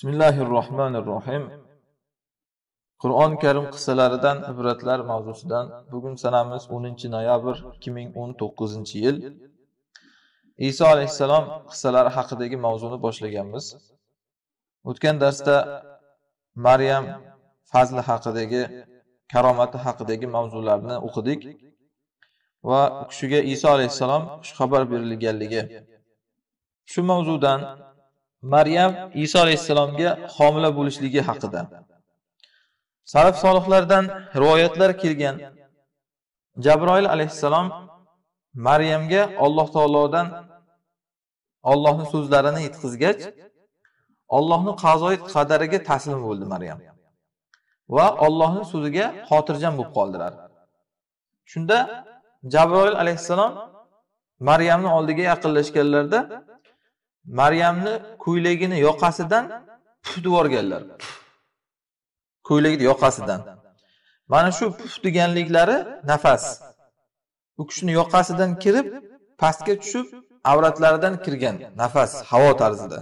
Bismillahirrohmanirrohim. Qur'on Karim qissalaridan ibratlar mavzusidan bugun sanamiz 10-noyabr 2019-yil. Iso alayhissalom qissalari haqidagi mavzuni boshlaganmiz. O'tgan darsda Maryam fazli haqidagi, karomati haqidagi mavzularni o'qidik va u kishiga Iso alayhissalom xushxabar berilganligi. Shu mavzudan Maryam Iso alayhissalomga homila bo'lishligi haqida salaf solihlardan rivoyatlar kelgan. Jabroil alayhissalom Maryamga Alloh taolodan Allohning so'zlarini yetkazgach, Allohning qazoyi qadariga taslim bo'ldi Maryam. Va Allohning so'ziga xotirjam bo'lib qoldilar. Shunda Jabroil alayhissalom Maryamning oldiga yaqinlashganlarda Maryamni ko'ylagini yoqasidan puf devorganlar. Ko'ylagini yoqasidan. Mana shu puf deganliklari nafas. U kishining yoqasidan kirib, pastga tushib, avratlaridan kirgan nafas, havo tarzida.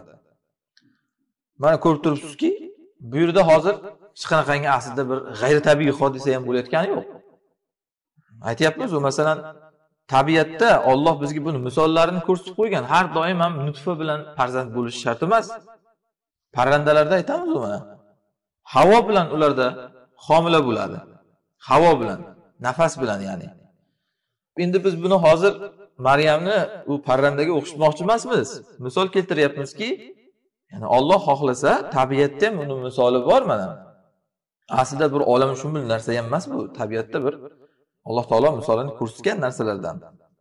Mana ko'rib turibsizki, bu yerda hozir hech qanaqangi aslida bir g'ayritabiiy hodisa ham bo'layotgani yo'q. Aytyapmiz, masalan, tabiatda Alloh bizga buni misollarini ko'rsatib qo'ygan. Har doim ham nutfa bilan farzand bo'lishi shart emas. Parrandalarda aytamiz mana. Havo bilan ularda homila bo'ladi. Havo bilan, nafas bilan ya'ni. Endi biz buni hozir Maryamni u parrandaga o'xshatmoqchi emasmiz. Misol keltiryapmizki, ya'ni Alloh xohlasa, tabiatda ham uning misoli bor mana. Aslida bir olamshumul narsa ham emas bu, tabiatda bir Alloh taolo misolini ko'rsatgan narsalardan.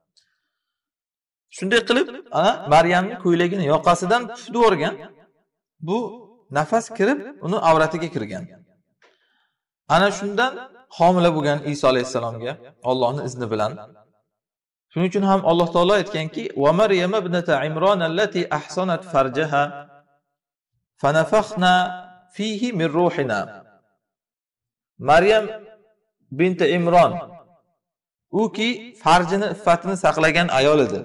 Shunday qilib, ana Maryamning ko'ylagini yoqasidan tutib o'rgan. Bu nafas kirib, uni avratiga kirgan. Ana shundan homila bo'lgan Iso alayhissalomga Allohning izni bilan. Shuning uchun ham Alloh taolo aytganki: "Va Maryam ibnata Imron allati ahsanat farjaha fanafakhna fihi min ruhina." Maryam binti Imron u ki farjini, iffatini saqlagan ayol edi.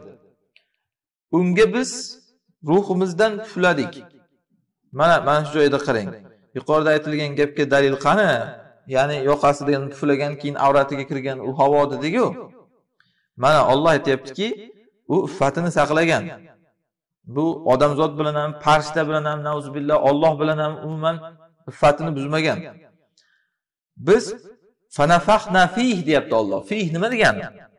Unga biz ruhimizdan pufladik. Mana shu joyda qarang. Yuqorida aytilgan gapga dalil qani? Ya'ni yoqasidan puflagan, keyin avratiga kirgan u havo dediku. Mana Alloh aytayaptiki, u iffatini saqlagan. Bu odamzod bilan ham, farishta bilan ham, nauzubillah, Alloh bilan ham umuman iffatini buzmagan. Biz fanafakhna fih deyapti Alloh. Fih nima degani?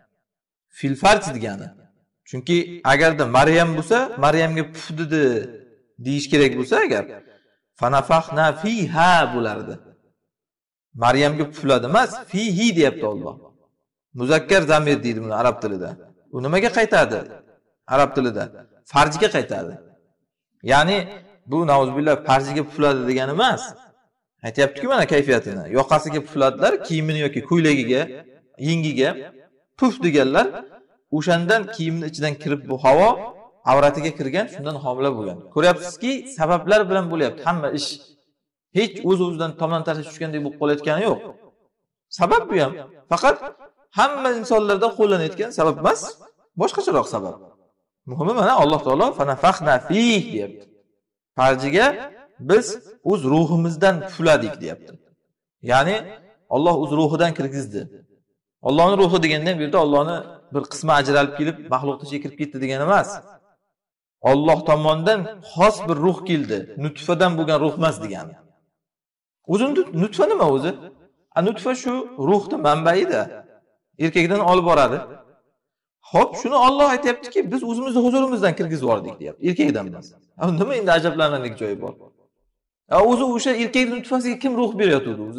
Fil farj degani. Chunki agarda Maryam bo'lsa, Maryamga puf dedi deyish kerak bo'lsa agar fanafakhna fiha bo'lardi. Maryamga pufladi emas, fihi deyapti Alloh. Muzakkar zamir deydi buni arab tilida. U nimaga qaytadi? Arab tilida farjga qaytadi. Ya'ni bu nauzubillah farjiga pufladi degani emas. Aytayapti-ku mana kayfiyatini. Yoqasiga pufladilar, kiyimini yoki ko'ylagiga, yengiga puf deganlar. O'shandan kiyimning ichidan kirib bu havo avratiga kirgan, shundan homila bo'lgan. Ko'ryapsizki, sabablar bilan bo'lyapti hamma ish. Hech o'z-o'zidan tomon taraf tushgandek bo'lib qolayotgani yo'q. Sabab bu ham faqat hamma insonlarda qo'llanayotgan sabab emas, boshqacharoq sabab. Muhimi mana Alloh taolo fanafakhna fih deyapti. Farjiga biz o'z ruhimizdan pufladik deyapti. Ya'ni Alloh o'z ruhidan kirgizdi. Allohning ruhi deganda bu yerda Allohning bir qismi ajralib kelib, maxluqni ichiga kirib ketdi degani emas. Alloh tomonidan xos bir ruh keldi. Nutfadan bo'lgan ruh emas degani. O'zi nutfa nima o'zi? Nutfa shu ruhning manbaida. Erkakdan olib boradi. Xo'p, shuni Alloh aytayaptiki, biz o'zimizni huzurimizdan kirgizib yubordik deyapti. Erkakdan emas. Nima endi ajablanarli joyi bor? O'zi o'sha erkakning nutfasiga kim ruh berayotdi o'zi?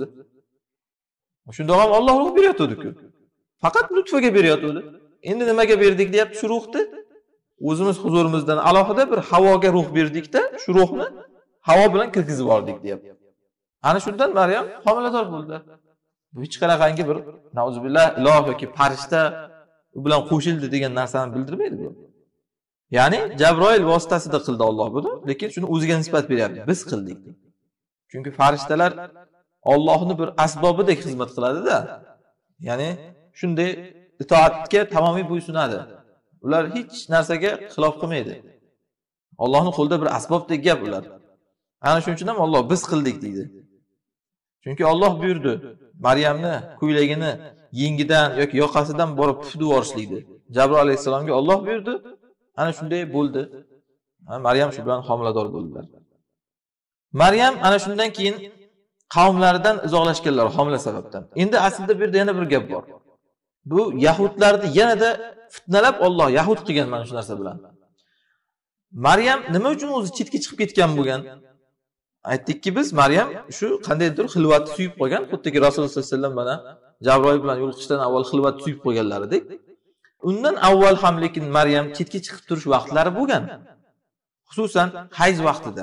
Shunda ham Alloh ruh berayotdi-ku. Faqat nutfaga berayotdi. Endi nimaga berdik deyapti shu ruhni? O'zimiz huzurimizdan alohida bir havoga ruh berdik-da, shu ruhni havo bilan kirgizib yubordik deyapti. Ana shundan Maryam homilador bo'ldi. Bu hech qanaqangi bir nauzubillah iloh yoki farishta u bilan qo'shildi degan narsani bildirmaydi bu. Ya'ni Jabroil vositasida qildi Alloh buni, lekin shuni o'ziga nisbat beryapti. Biz qildik. Chunki farishtalar Allohning bir asbobidek xizmat qiladi-da. Ya'ni shunday itoatga tamomiy bo'ysunadi. Ular hech narsaga xilof qilmaydi. Allohning qo'lida bir asbobdek gap ular. Ana shuning uchun ham Alloh biz qildik deydi. Chunki Alloh buyurdi, Maryamni ko'ylagini yengidan yoki yoqasidan borib pufdib yuborishlikni. Jabroil alayhisalomga Alloh buyurdi. Ana shunday bo'ldi. Maryam shu bilan homilador bo'ldilar. Maryam ana shundan keyin qavmlaridan uzoqlashganlar homila sababdan. Endi aslida bu yerda yana bir gap bor. Bu yahudlarni yanada fitnalab Alloh yahud qilgan mana shu narsa bilan. Maryam nima uchun o'zi chetga chiqib ketgan bo'lgan? Aytdikki biz Maryam shu qandaydir xilvatni suyib qo'ygan, xuddiki Rasululloh sollallohu alayhi vasallam mana Jabroil bilan yo'liqishdan avval xilvat suyib qo'yganlaridek. Undan avval ham lekin Maryam chetga chiqib turish vaqtlari bo'lgan. Xususan hayz vaqtida.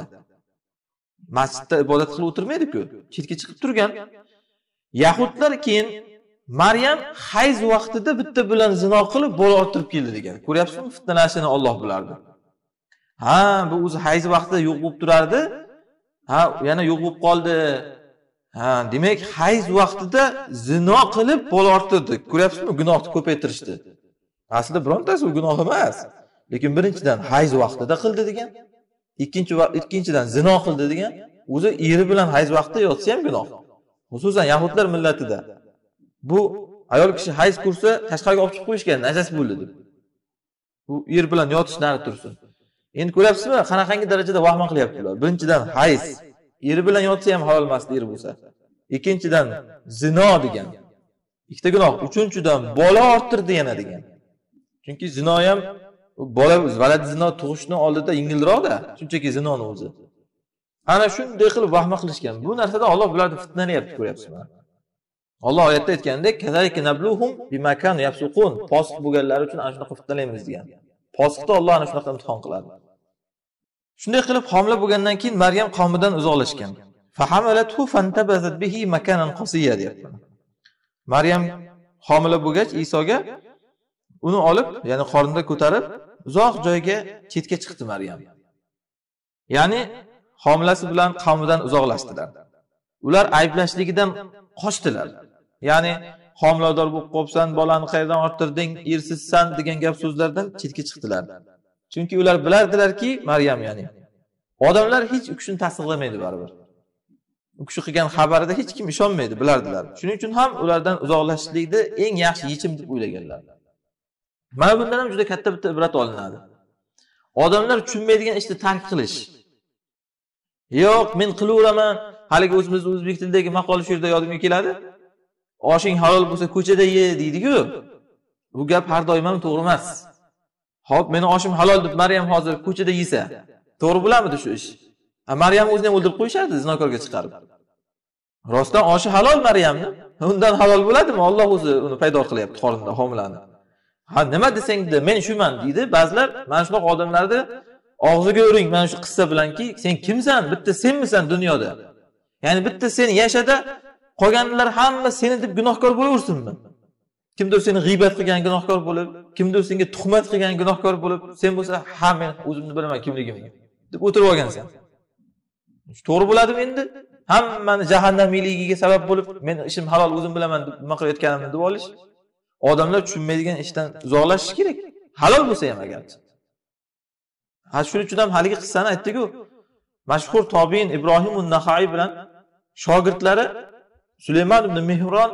Masjidda ibodat qilib o'tirmaydi-ku, chetga chiqib turgan. Yahudlar keyin Maryam hayz vaqtida bitta bilan zino qilib bola orttirib keldi degan. Ko'ryapsizmi fitnalashini Alloh bilardi. Ha, bu o'zi hayz vaqtida yo'q bo'lib turardi. Ha, yana yo'q bo'lib qoldi. Ha, demak hayz vaqtida zino qilib bola orttirdi. Ko'ryapsizmi gunohni ko'paytirishdi. Aslida birontasi u gunoh emas. Lekin birinchidan hayz vaqtida qildi degan. Ikkinchidan zino qildi degan. O'zi eri bilan hayz vaqtida yotsa ham gunoh. Xususan yahudlar millatida. Bu ayol kishi hayz ko'rsa tashqariga olib chiqib qo'yishgan, najas bo'ldi deb. Bu er bilan yotish nari tursin. Endi ko'ryapsizmi, qanaqangi darajada vahma qilyaptilar. Birinchidan hayz, eri bilan yotsa ham halol emas eri bo'lsa. Ikkinchidan zino degan. Ikkita gunoh. Uchinchidan bola orttirdi yana degan. Chunki zino ham bola valad zino tug'ishning oldida yengilroq-da, shunchaki zinoni o'zi. Ana shunday qilib vahma qilishgan. Bu narsadan Alloh bularni fitnalanyapti, ko'ryapsizmi? Alloh oyatda aytgandek, "Kazalika nabluhum bima kanu yafsuqun." Posiq bo'lganlari uchun ana shunaqa fitnalaymiz degan. Posiqda Alloh ana shunaqa imtihon qiladi. Shunday qilib homila bo'lgandan keyin Maryam qavmidan uzoqlashgan. Fahamalathu fantabazat bihi makanan qasiyya deyapti. Maryam homila bo'lgach Isoga uni olib, ya'ni qornida ko'tarib, uzoq joyga chetga chiqdi Maryam. Ya'ni homilasi bilan qavmidan uzoqlashdilar. Ular ayblashligidan qochdilar. Ya'ni homilador bo'lib qolsan, bolani qayerdan orttirding, ersizsan degan gap so'zlardan chetga chiqdilar. Chunki ular bilardilarki, Maryam ya'ni odamlar hech u kishini tasdiqlamaydi baribir. U kishi qilgan xabarida hech kim ishonmaydi, bilardilar. Shuning uchun ham ulardan uzoqlashishlikni eng yaxshi yechim deb o'ylaganlar. Mana bundan ham juda katta bitta ibrat olinadi. Odamlar tushunmaydigan ishni tark qilish. Yo'q, men qilaveraman. Haligi o'zimiz o'zbek tilidagi maqol shu yerda yodimga keladi. Oshing halol bo'lsa ko'chada ye deydi-ku. Bu gap har doim ham to'g'ri emas. Xo'p, meni oshim halol deb Maryam hozir ko'chada yesa, to'g'ri bo'ladimi shu ish? Maryam o'zini ham o'ldirib qo'yishardi zinokorga chiqarib. Rostdan oshi halol Maryamni. Undan halol bo'ladimi? Alloh o'zi uni paydo qilyapti qornida homilani. Ha, nima desang-da, men shuman deydi. Ba'zilar mana shunaqa odamlarni og'ziga o'ring mana shu qissa bilanki, sen kimsan? Bitta senmisan dunyoda? Ya'ni bitta sen yashada, qolganlar hamma seni deb gunohkor bo'laversinmi? Kimdir seni g'iybat qilgan gunohkor bo'lib, kimdir senga tuhmat qilgan gunohkor bo'lib, sen bo'lsa, ha men o'zimni bilaman kimligimni deb o'tirib olgansan. To'g'ri bo'ladimi endi? Hammani jahannamiyligiga sabab bo'lib, men ishim halol o'zim bilaman deb nima qilayotganimni deb olish. Odamlar tushunmaydigan ishdan uzoqlashish kerak. Halol bo'lsa ham agarchi. Ha, shuning uchun ham haligi qissani aytdik-ku. Mashhur tobiin Ibrohim an-Naxai bilan shogirdlari Sulaymon ibn Mihron,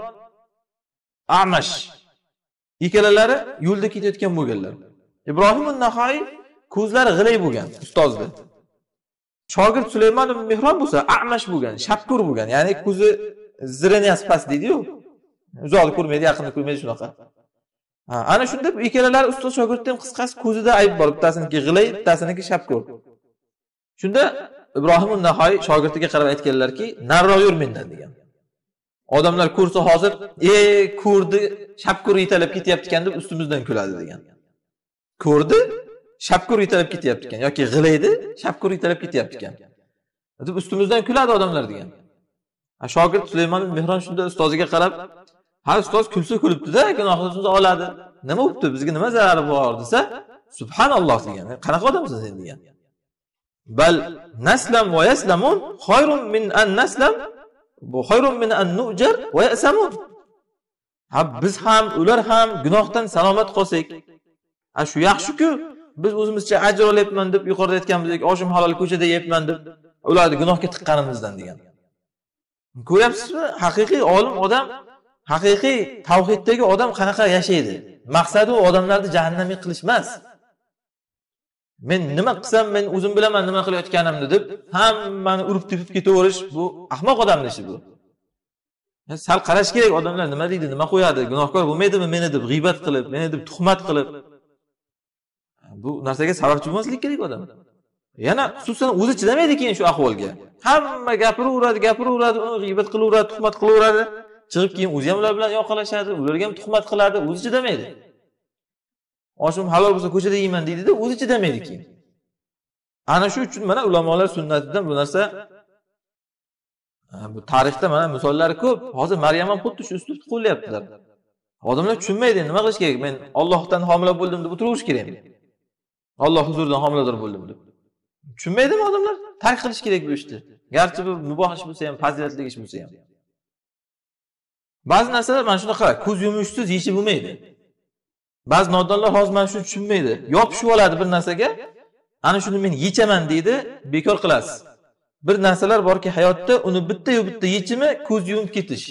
Amash ikkalalari yo'lda ketayotgan bo'lganlar. Ibrohim an-Naxai ko'zlari g'ilay bo'lgan, ustozni. Shogird Sulaymon ibn Mihron bo'lsa Amash bo'lgan, shapkur bo'lgan. Ya'ni ko'zi zirniyasi past deydi-ku. Uzoqni ko'rmaydi, yaqinni ko'rmaydi shunaqa. Ha, ana shunda ikkalalari ustoz shogirddan qisqasi ko'zida ayb bor. Bittasiniki g'ilay, bittasiniki shapkur. Shunda Ibrohim an-Naxai shogirdiga qarab aytganlarki, "Nariroq yur mendan" degan. Odamlar ko'rsa hozir, ko'rdi, shapkur yetalab ketyapti ekan deb ustimizdan kuladi degan. Ko'rdi, shapkur yetalab ketyapti ekan yoki g'ilaydi, shapkur yetalab ketyapti ekan deb ustimizdan kuladi odamlar degan. Shogird Sulaymon ibn Mihron shunda ustoziga qarab, "Ha, ustoz kulsa kulibdi-da, gunohimizni oladi. Nima bo'pti? Bizga nima zarari bor?" desa, "Subhanalloh" degan. "Qanaqa odamsiz sen?" degan. "Bal naslam va yaslamun khayrun min an naslam bu khayrun min an nujar va yasamun." Ha, biz ham, ular ham gunohdan salomat qolsak, shu yaxshi-ku. Biz o'zimizcha ajr olyapman deb yuqorida aytganimizdek, oshim halol ko'chada yeyapman deb ularni gunohga tiqqanimizdan degan. Ko'ryapsizmi? Haqiqiy olim odam, haqiqiy tavhiddagi odam qanaqa yashaydi? Maqsadi u odamlarni jahannamga qilish emas. Men nima qilsam men o'zim bilaman nima qilayotganimni deb hammani urib tepib ketaverish bu ahmoq odamning ishi bu. Sal qarash kerak odamlar nima deydi, nima qo'yadi, gunohkor bo'lmaydimi meni deb g'iybat qilib, meni deb tuhmat qilib. Bu narsaga sababchi bo'lmaslik kerak odam. Yana xususan o'zi chidamaydi keyin shu ahvolga. Hamma gapiraveradi, uni g'iybat qilaveradi, tuhmat qilaveradi. Chiqib keyin o'zi ham ular bilan yoqalashadi, ularga ham tuhmat qiladi, o'zi chidamaydi. Oshim halol bo'lsa ko'chada yeyman deydi-da, o'zi chidamaydi keyin. Ana shu uchun mana ulamolar sunnatidan bu narsa bu tarixda mana misollari ko'p. Hozir Maryam ham xuddi shu uslubni qo'llayaptilar. Odamlar tushunmaydi, nima qilish kerak? Men Allohdan homila bo'ldim deb o'tiraverish kerakmi? Alloh huzuridan homilador bo'ldim deb. Tushunmaydimi odamlar? Tark qilish kerak bu ishni. Garchi bu muboh ish bo'lsa ham, fazilatli ish bo'lsa ham. Ba'zi narsalar mana shunaqa, ko'z yumishsiz yechib bo'lmaydi. Ba'zi nodonlar hozir mana shuni tushunmaydi. Yopishib oladi bir narsaga, ana shuni men yechaman deydi, bekor qilasiz. Bir narsalar borki hayotda uni bitta-yu bitta yechimi ko'z yumib ketish.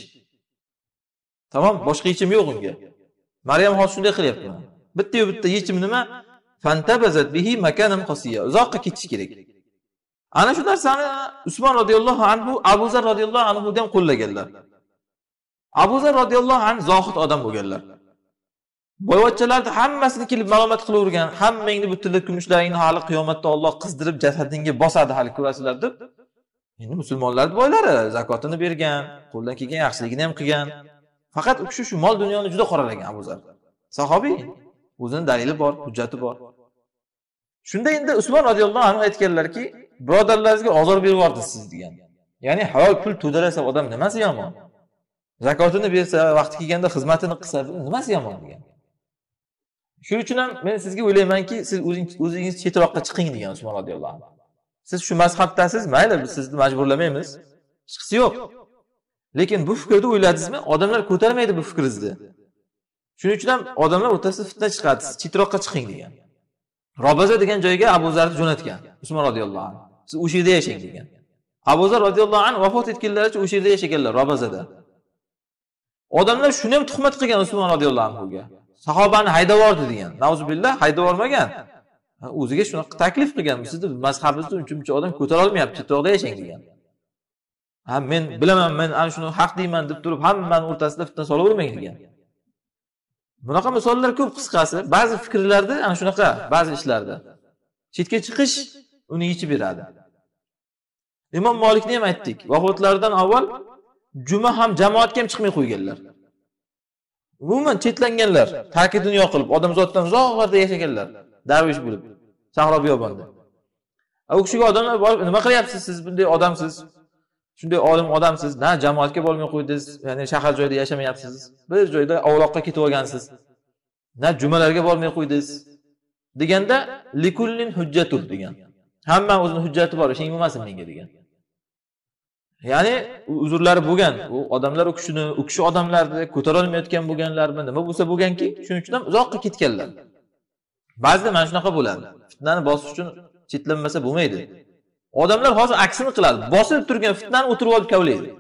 Tamam, boshqa yechim yo'q unga. Maryam hozir shunday qilyapti. Bitta-yu bitta yechim nima? Fantabazat bihi makanan qasiya. Uzoqqa ketish kerak. Ana shu narsani Usmon radhiyallohu anhu, Abu Zar radhiyallohu anhu ham qo'llaganlar. Abu Zar radhiyallohu anhu zohid odam bo'lganlar. Boyvachchalarni hammasini kelib ma'lumot qilavergan, hammangni bu tilla kumushlaringni hali qiyomatda Alloh qizdirib jasadingga bosadi hali ko'rasizlar deb. Endi musulmonlar boylari zakotini bergan, qo'ldan kelgan yaxshiligini ham qilgan. Faqat u kishi shu mol dunyoni juda qoralagan Abu Zar. Sahobiy, o'zining dalili bor, hujjati bor. Shunda endi Usmon radhiyallohu anhu aytganlarki, birodarlaringizga ozor berib yordingiz siz degan. Ya'ni halol pul to'dalasa odam nimasi yomon? Zakotini bersa, vaqti kelganda xizmatini qilsa, nimasi yomon degan. Shuning uchun ham men sizga o'ylaymanki, siz o'zingiz chetroqqa chiqing degan Usmon radhiyallohu anhu. Siz shu mazhabdasiz, mayli biz sizni majburlamaymiz. Chiqisi yo'q. Lekin bu fikrni o'yladingizmi? Odamlar ko'tarmaydi bu fikringizni. Shuning uchun ham odamlar o'rtasida fitna chiqadi. Siz chetroqqa chiqing degan. Robaza degan joyga Abu Zarni jo'natgan Usmon radhiyallohu anhu. Siz o'sha yerda yashang degan. Abu Zar radhiyallohu anhu vafot etganlaricha o'sha yerda yashaganlar Robazada. Odamlar shuni ham tuhmat qilgan Usmon radhiyallohu anhuga. Sahobani haydab yubordi degan. Nauzubillah, haydab yubormagan. O'ziga shunaqa taklif qilgan. Sizni mazhabingizni uncha odam ko'tara olmayapti, chetroqda yashang degan. Ha men bilaman, men ana shuni haq deyman deb turib hammani o'rtasida fitna solavermang degan. Bunaqa misollar ko'p qisqasi. Ba'zi fikrlarda ana shunaqa, ba'zi ishlarda chetga chiqish uni yechib beradi. Imom Malikni ham aytdik. Vafotlaridan avval juma ham jamoatga ham chiqmay qo'yganlar. Umuman chetlanganlar, tarki dunyo qilib, odamzoddan uzoqlarda yashaganlar, darvish bo'lib, sahro biyobonda. U kishiga odamlar borib, nima qilyapsiz siz bunday odamsiz? Shunday olim odamsiz, na jamoatga bormay qo'ydingiz, ya'ni shahar joyida yashamayapsiz. Bir joyda ovloqqa ketib olgansiz. Na jumalarga bormay qo'ydingiz. Deganda likullin hujjatur degan. Hamma o'zining hujjati bor, ishing bo'lmasin menga degan. Ya'ni uzurlari bo'lgan. U odamlar u kishi odamlarni ko'tara olmayotgan bo'lganlarmi, nima bo'lsa bo'lganki, shuning uchun ham uzoqqa ketganlar. Ba'zida mana shunaqa bo'ladi. Fitnani bosish uchun chetlanmasa bo'lmaydi. Odamlar hozir aksini qiladi. Bosib turgan fitnani o'tirib olib kavlaydi.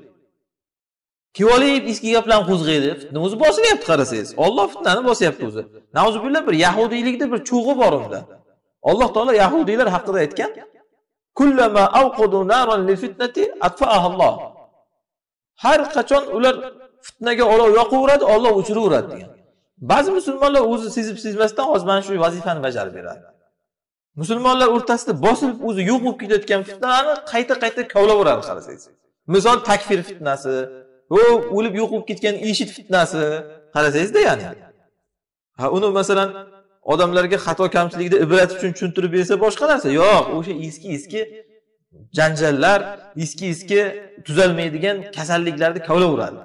Kivolib eski gaplarni qo'zg'aydi. Fitna o'zi bosilyapti qarasangiz. Alloh fitnani bosyapti o'zi. Nauzubillah bir yahudiylikda bir cho'g'i bor unda. Alloh taolo yahudiylar haqida aytgan: "Kullama awqadu naran lil fitnati atfa'aha Alloh." Har qachon ular fitnaga olov yoqaveradi, Alloh o'chiraveradi degan. Ba'zi musulmonlar o'zi sezib-sezmasdan hozir mana shu vazifani bajarib beradi. Musulmonlar o'rtasida bosilib o'zi yo'q bo'lib ketayotgan fitnalarni qayta-qayta kavlaveradi qarasangiz. Misol takfir fitnasi, o'lib yo'q bo'lib ketgan IShID fitnasi qarasangizda ya'ni. Ha uni masalan odamlarga xato kamchilikda ibrat uchun tushuntirib bersa boshqa narsa. Yo'q, o'sha eski janjallar, eski tuzalmaydigan kasalliklarni kavlaveradi.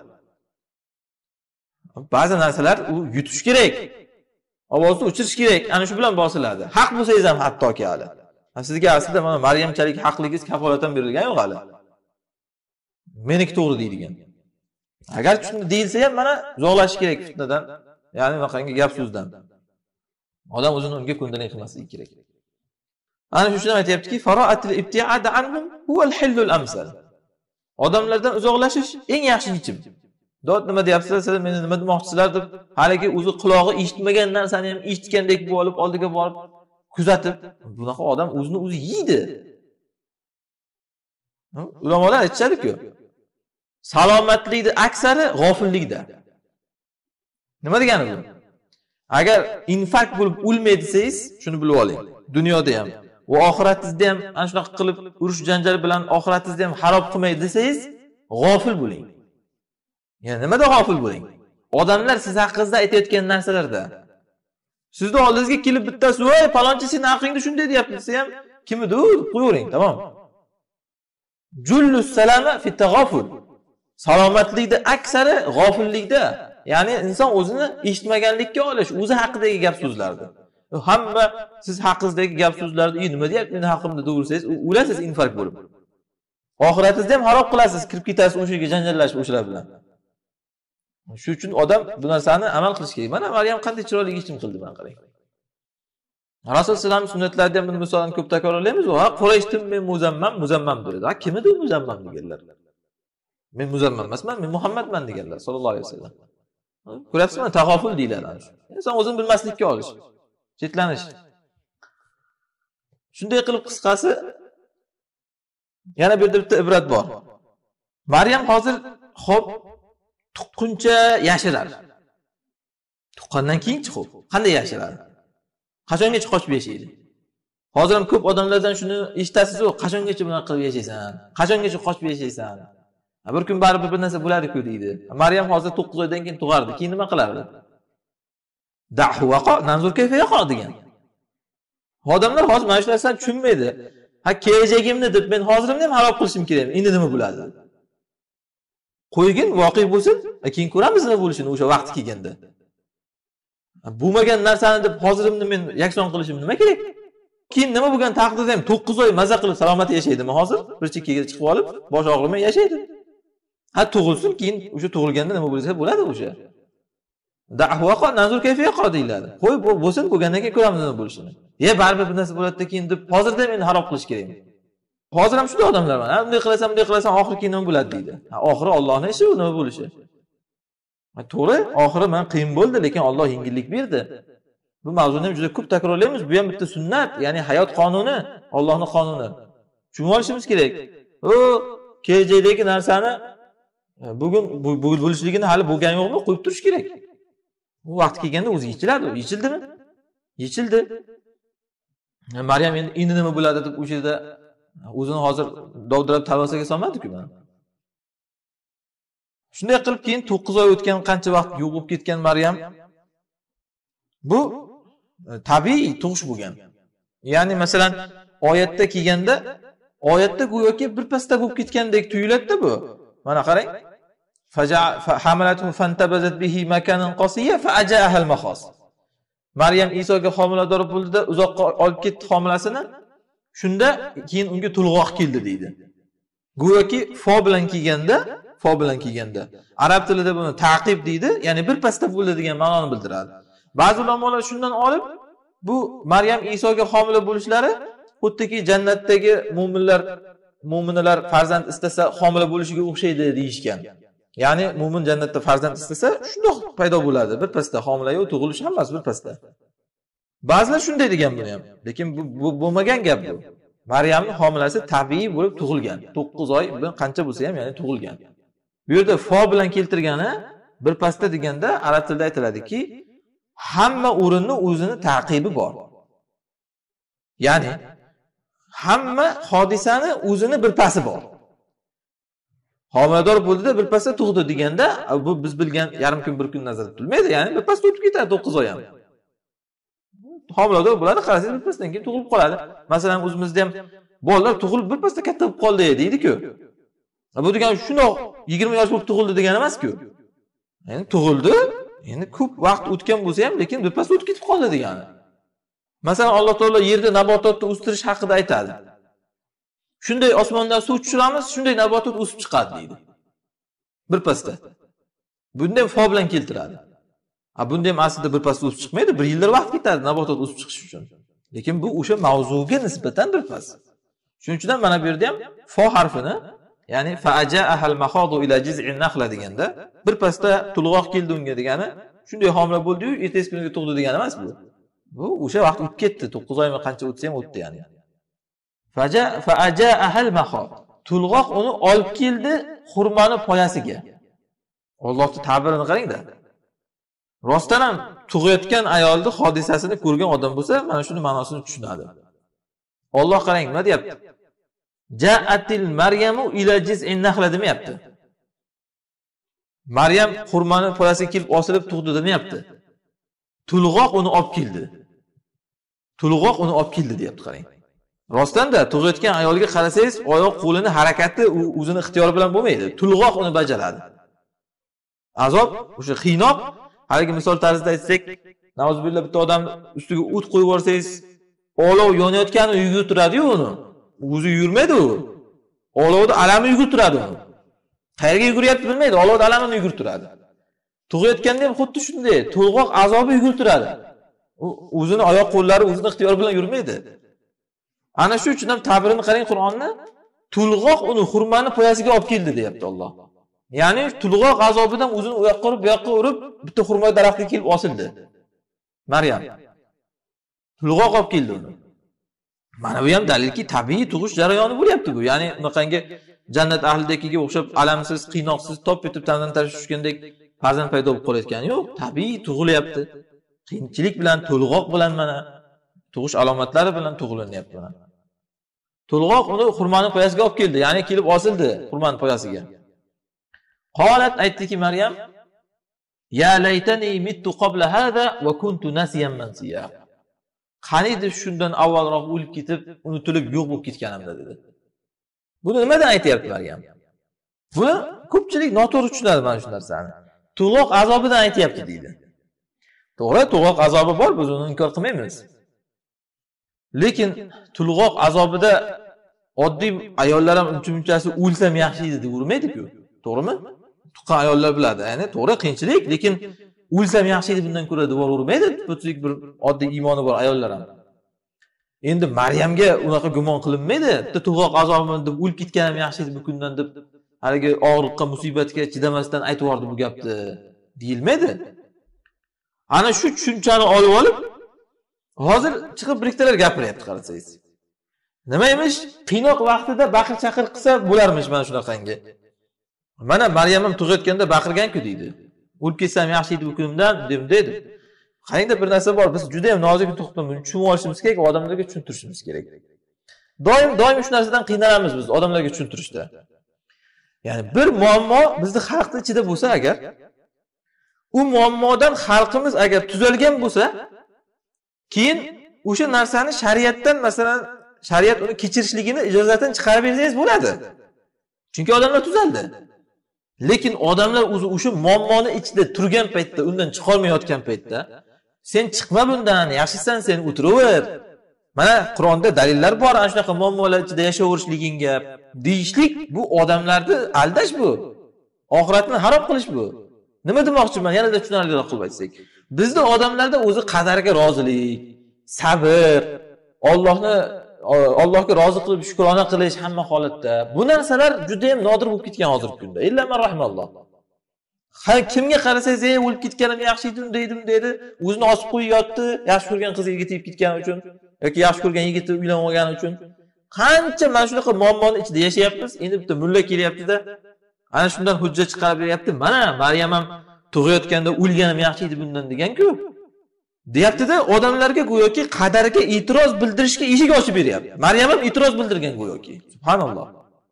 Ba'zi narsalar u yutish kerak. Ovozni o'chirish kerak. Ana shu bilan bosiladi. Haq bo'lsangiz ham hattoki hali. Sizga aslida mana Maryamchalik haqligingiz kafolatan berilgan yo'q hali. Meniki to'g'ri deydigan. Agar shunday deyilsa ham mana uzoqlashish kerak fitnadan, ya'ni bunaqangi gap so'zdan. Odam o'zini unga ko'ndalang qilmasligi kerak. Ana shu uchun aytayaptiki, fara'atul ibti'ad anhum huwal hillul amsal. Odamlardan uzoqlashish eng yaxshi yechim. Dod nima deyapsizlar, sizlar meni nima demoqchisizlar deb, haligi o'zi qulog'i eshitmagan narsani ham eshitgandek bo'lib, oldiga borib kuzatib, bunaqa odam o'zini o'zi yeydi. Ulamolar aytishadi-ku, salomatlikning aksari g'ofillikda. Nima degani bu? Agar infarkt bo'lib o'lmay desangiz, shuni bilib oling. Dunyoda ham va oxiratingizda ham ana shunaqa qilib urush janjal bilan oxiratingizni ham xarob qilmay desangiz, g'ofil bo'ling. Ya'ni nimada g'ofil bo'ling? Odamlar siz haqingizda aytayotgan narsalarda. Sizni oldingizga kelib bittasi, "Voy, palonchi sen haqingda shunday deyapti" desa ham, kimdir deb qo'yavering, tamom. Jullus salama fi taghaful. Salomatlikda aksari g'ofillikda. Ya'ni inson o'zini eshitmaganlikka olish, o'zi haqidagi gap so'zlardi. Hamma siz haqingizdagi gap so'zlarni, nima deyapti meni haqimda desangiz, o'lasiz infarkt bo'lib. Oxiratingizni ham xarob qilasiz, kirib ketasiz o'shaga janjallashib o'shalar bilan. Shuning uchun odam bu narsani amal qilish kerak. Mana Maryam qanday chiroyli yechim qildi, mana qarang. Rasul sallam sunnatlarida ham buni misolini ko'p takrorlaymiz. Ha, Qurayshdim men muzammam dedi. Ha, kim edi u muzammam deganlar? Men muzammam emasman, men Muhammadman deganlar sallallohu alayhi vasallam. Ko'ryapsizmi? Taghoful deyiladi. Inson o'zini bilmaslikka olish, chetlanish. Shunday qilib qisqasi yana bu yerda bitta ibrat bor. Maryam hozir xo'p tuqquncha yashirar. Tuqqandan keyin-chi xo'p, qanday yashiradi? Qachongacha qochib yashaydi? Hozir ham ko'p odamlardan shuni eshitasiz-ku, qachongacha bunaqa qilib yashaysan? Qachongacha qochib yashaysan? Bir kun baribir bir narsa bo'ladi-ku deydi. Maryam hozir 9 oydan keyin tug'ardi. Keyin nima qilardi? Da'hu waqa nanzur kayfa yaqa degan. Odamlar hozir mana shu narsani tushunmaydi. Ha, kelajagimni deb men hozirimni ham xarob qilishim kerak. Endi nima bo'ladi? Qo'ygin, voqea bo'lsin, keyin ko'ramiz nima bo'lishini o'sha vaqt kelganda. Bo'lmagan narsani deb hozirimni men yakson qilishim nima kerak? Keyin nima bo'lgan taqdirda ham 9 oy maza qilib salomat yashaydimi hozir? Bir chekkaga chiqib olib, bosh og'rimay yashaydi. Ha, tug'ilsin, keyin o'sha tug'ilganda nima bo'lsa bo'ladi o'sha. Da'hu waqa nazur kayfa yaqa deyiladi. Qo'y bo'lsin, bo'lgandan keyin ko'ramiz nima bo'lishini. Baribir bir narsa bo'ladi keyin deb hozirda meni xarob qilish kerakmi? Hozir ham shunday odamlar bor. Bunday qilasan, oxiri keyin nima bo'ladi deydi. Oxiri Allohning ishi, nima bo'lishi. To'g'ri, oxiri men qiyin bo'ldi, lekin Alloh yengillik berdi. Bu mavzuni ham juda ko'p takrorlaymiz. Bu ham bitta sunnat, ya'ni hayot qonuni, Allohning qonuni. Tushunib olishimiz kerak. Kelajakdagi narsani bugun bo'lishligini hali bo'lgani yo'qmi? Qo'yib turish kerak. Bu vaqt kelganda o'zi yechiladi. Yechildimi? Yechildi. Maryam endi nima bo'ladi deb o'sha yerda o'zini hozir dovdirab talvasaga solmadi-ku mana. Shunday qilib keyin 9 oy o'tgan, qancha vaqt yo'q bo'lib ketgan Maryam bu tabiiy tug'ish bo'lgan. Ya'ni masalan oyatda kelganda, oyatda go'yoki birpasda bo'lib ketgandek tuyuladi-da bu. Mana qarang. Hamalatu fantabazat bihi makanan qasiya fa ajaaha al-makhas. Maryam Isoga homilador bo'ldi-da, uzoqqa olib ketdi homilasini. Shunda keyin unga to'lg'oq keldi deydi. Go'yoki fo bilan kelganda, arab tilida buni taqib deydi, ya'ni birpasda bo'ldi degan ma'noni bildiradi. Ba'zi ulamolar shundan olib bu Maryam Isoga homila bo'lishlari xuddiki jannatdagi mu'minlar farzand istasa homila bo'lishiga o'xshaydi deyishgan. Ya'ni mu'min jannatda farzand istasa shundoq paydo bo'ladi, birpasda homila-yu tug'ilish hammasi birpasda. Ba'zilar shunday degan buni ham, lekin bu bo'lmagan gap bu. Maryamning homilasi tabiiy bo'lib tug'ilgan. 9 oy bilan qancha bo'lsa ham, ya'ni tug'ilgan. Bu yerda fo bilan keltirgani birpasda deganda arab tilida aytiladiki, hamma o'rinni o'zini taqibi bor. Ya'ni hamma hodisani o'zini birpasi bor. Homilador bo'ldida birpasda tug'di deganda, bu biz bilgan yarim kun, bir kun nazarda tutilmaydi, ya'ni birpasda o'tib ketadi 9 oy ham. Homilador bo'ladi, qarasangiz birpasdan keyin tug'ilib qoladi. Masalan, o'zimizda ham bolalar tug'ilib birpasda katta bo'lib qoldi deydi-ku. Bu degani shundoq 20 yosh bo'lib tug'ildi degani emas-ku. Ya'ni tug'ildi, endi ko'p vaqt o'tgan bo'lsa ham, lekin birpasda o'tib ketib qoldi degani. Masalan, Alloh taolo yerda nabototni o'stirish haqida aytadi. Shunday osmondan suv tushiramiz, shunday nabotot o'sib chiqadi deydi. Birpasda. Bunda ham fo bilan keltiradi. Bunda ham aslida birpasda o'sib chiqmaydi, bir yillar vaqt ketadi nabotot o'sib chiqish uchun. Lekin bu o'sha mavzuga nisbatan bir pas. Shuning uchun ham mana bu yerda ham fo harfini, ya'ni fa'aja'ahal mahadu ila jiz'in nakhla deganda, bir pasda tulg'oq keldi unga degani, shunday homila bo'ldi-yu, ertasi kuniga tug'di degani emas bu. Bu o'sha vaqt o'tib ketdi, 9 oymi qancha o'tsa ham o'tdi ya'ni. Fa'aja'ahal mahad. Tulg'oq uni olib keldi xurmoni poyasiga. Allohning ta'birini qarang-da. Rostdan ham tug'ayotgan ayolni hodisasini ko'rgan odam bo'lsa, mana shuni ma'nosini tushunadi. Alloh qarang, nima deyapti? Ja'atil Maryamu ila jiz'in nakhla demayapti. Maryam xurmoni poyasiga kelib osilib tug'di demayapti. Tulg'oq uni olib keldi. Tulg'oq uni olib keldi deyapti, qarang. Rostdan-da tug'ayotgan ayolga qarasangiz, oyoq qo'lini harakati o'zini ixtiyori bilan bo'lmaydi. Tulg'oq uni bajaradi. Azob, o'sha qiynoq, haligi misol tarzida aytsak, navzubillah bitta odam ustiga o't qo'yib yuborsangiz, olov yonayotgani uyga turadi-yu uni. O'zi yurmaydi u. Olovda alami uyga turadi uni. Qayerga yuguryapti bilmaydi, olovda alamini uyga turadi. Tug'ayotganda ham xuddi shunday, tulg'oq azobi uyga turadi. U o'zini oyoq qo'llari o'zini ixtiyori bilan yurmaydi. Ana shu uchun ham ta'birini qarang Qur'onni, tulg'oq uni xurmani poyasiga olib keldi deyapti Alloh. Ya'ni tulg'oq azobidan o'zini u yoqqa urib, bu yoqqa urib, bitta xurmo daraxtiga kelib osildi. Maryam. Tulg'oq olib keldi uni. Mana bu ham dalilki tabiiy tug'ish jarayoni bo'lyapti bu. Ya'ni bunaqangi jannat ahlidagiga o'xshab alamsiz, qiynoqsiz top etib tandan tushgandek farzand paydo bo'lib qolayotgani yo'q, tabiiy tug'ilyapti. Qiyinchilik bilan, to'lg'oq bilan mana tug'ish alomatlari bilan tug'ilinyapti mana. Tulg'oq uni xurmoni poyasiga olib keldi, ya'ni kelib osildi xurmoni poyasiga. Qolat aytdiki Maryam, ya laytani mittu qabla hada va kuntu nasiyan mansiya. Qaniydi shundan avvalroq o'lib ketib, unutilib yo'q bo'lib ketganimda dedi. Buni nimadan aytayapti Maryam? Buni ko'pchilik noto'g'ri tushunadi mana shu narsani. Tulg'oq azobidan aytayapti deydi. To'g'ri, tulg'oq azobi bor, biz uni inkor qilmaymiz. Lekin tulg'oq azobida oddiy ayollar ham uncha-munchasi o'lsam yaxshi edi deb urmaydi-ku. To'g'rimi? Tuqqan ayollar biladi. Ya'ni to'g'ri qiyinchilik, lekin o'lsam yaxshi edi bundan ko'ra deb urmaydi. Ko'pchilik bir oddiy iymoni bor ayollar ham. Endi Maryamga unaqa gumon qilinmaydi. Bitta tulg'oq azobidan deb o'lib ketganim yaxshi edi bu kundan deb haligi og'riqqa, musibatga chidamasdan aytib yubordi bu gapni deyilmaydi. Ana shu tushunchani olib olib hozir chiqib biriktalar gapiryapti qarasangiz. Nima emish? Qiynoq vaqtida baqir-chaqir qilsa bo'larmish mana shunaqangi. Mana Maryam ham tug'ayotganda baqirgan-ku deydi. O'lib ketsam yaxshi edi bu kunimdan dedi. Qarangda bir narsa bor, biz juda ham nozik to'xtam, buni tushunib olishimiz kerak, odamlarga tushuntirishimiz kerak. Doim shu narsadan qiynalamiz biz odamlarga tushuntirishda. Ya'ni bir muammo bizning xalqning ichida bo'lsa agar, u muammodan xalqimiz agar tuzalgan bo'lsa, keyin o'sha narsani shariatdan, masalan, shariat uni kechirishligini ijozatini chiqarib bersangiz bo'ladi. Chunki odamlar tuzaldi. Lekin odamlar o'zi o'sha muammoni ichida turgan paytda, undan chiqolmayotgan paytda, sen chiqma bundan, yaxshisan sen o'tiraver. Mana Qur'onda dalillar bor, ana shunaqa muammolar ichida yashaverishligingga deyishlik bu odamlarni aldash bu. Oxiratni harom qilish bu. Nima demoqchiman? Yanada tushunarliroq qilib aytsak. Bizda odamlarda o'zi qadariga rozilik, sabr, Allohga rozi qilib shukrona qilish hamma holatda. Bu narsalar juda ham nodir bo'lib ketgan hozirgi kunda. Illa man rahmalloh. Kimga qarasangiz, o'lib ketganim yaxshi edi deydi, o'zini osib qo'yayotdi, yaxshi ko'rgan qiziga tegib ketgani uchun yoki yaxshi ko'rgan yigiti uylanib olgani uchun. Qancha mana shunaqa muammoning ichida yashayapmiz. Endi bitta mulla kelyapti-da, ana shundan hujjat chiqarib beryapti. Mana Maryam ham tug'ayotganda o'lganim yaxshi edi bundan degan-ku. Deyapti-da, odamlarga go'yoki qadariga e'tiroz bildirishga eshik ochib beryapti. Maryam ham e'tiroz bildirgan go'yoki. Subhanalloh.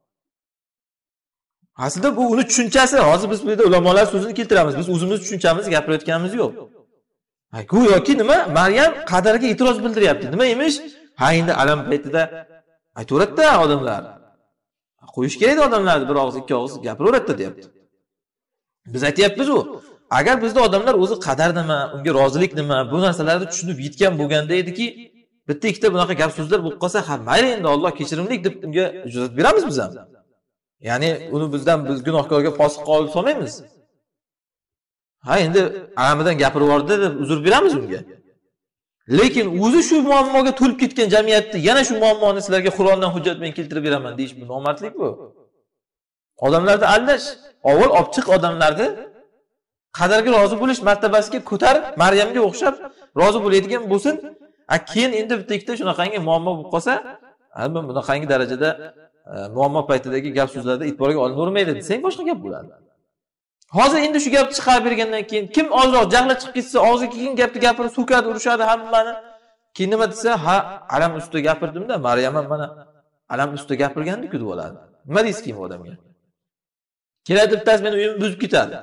Aslida bu uni tushunchasi. Hozir biz bu yerda ulamolar so'zini keltiramiz. Biz o'zimiz tushunchamiz gapirayotganimiz yo'q. Go'yoki nima? Maryam qadariga e'tiroz bildiryapti. Nima emish? Ha, endi alam paytida aytaveradida odamlar. Qo'yish kerak odamlarni bir og'iz, ikki og'iz gapiraveradida deyapti. Biz aytayapmiz u. Agar bizda odamlar o'zi qadar nima, unga rozilik nima, bu narsalarni tushunib yetgan bo'lganda ediki, bitta ikkita bunaqa gap so'zlar bo'lib qolsa, ha, mayli endi Alloh kechirimlik deb unga ijozat beramiz biz ham. Ya'ni uni bizdan biz gunohkorga fosiq qilib solmaymiz. Ha, endi alamidan gapirib yubordi deb uzr beramiz unga. Lekin o'zi shu muammoga to'lib ketgan jamiyatda yana shu muammoni sizlarga Qur'ondan hujjat bilan keltirib beraman deyish bu nomardlik bu. Odamlarni aldash, avval olib chiq odamlarni qadarga rozi bo'lish martabasiga ko'tarib, Maryamga o'xshab rozi bo'ladigan bo'lsin. Keyin endi bitta ikkita shunaqangi muammo bo'lib qolsa, albatta bunaqangi darajada muammo paytidagi gap so'zlarda e'tiborga olinavermaydi desang boshqa gap bo'ladi. Hozir endi shu gapni chiqarib bergandan keyin kim ozroq jahli chiqib ketsa, og'ziga kelgan gapni gapirib so'kadi, urishadi hammani. Keyin nima desa, ha, alam ustida gapirdimda, Maryam ham mana alam ustida gapirgandi-ku deb oladi. Nima deysiz kim odamga? Keladi bittasi meni uyimni buzib ketadi.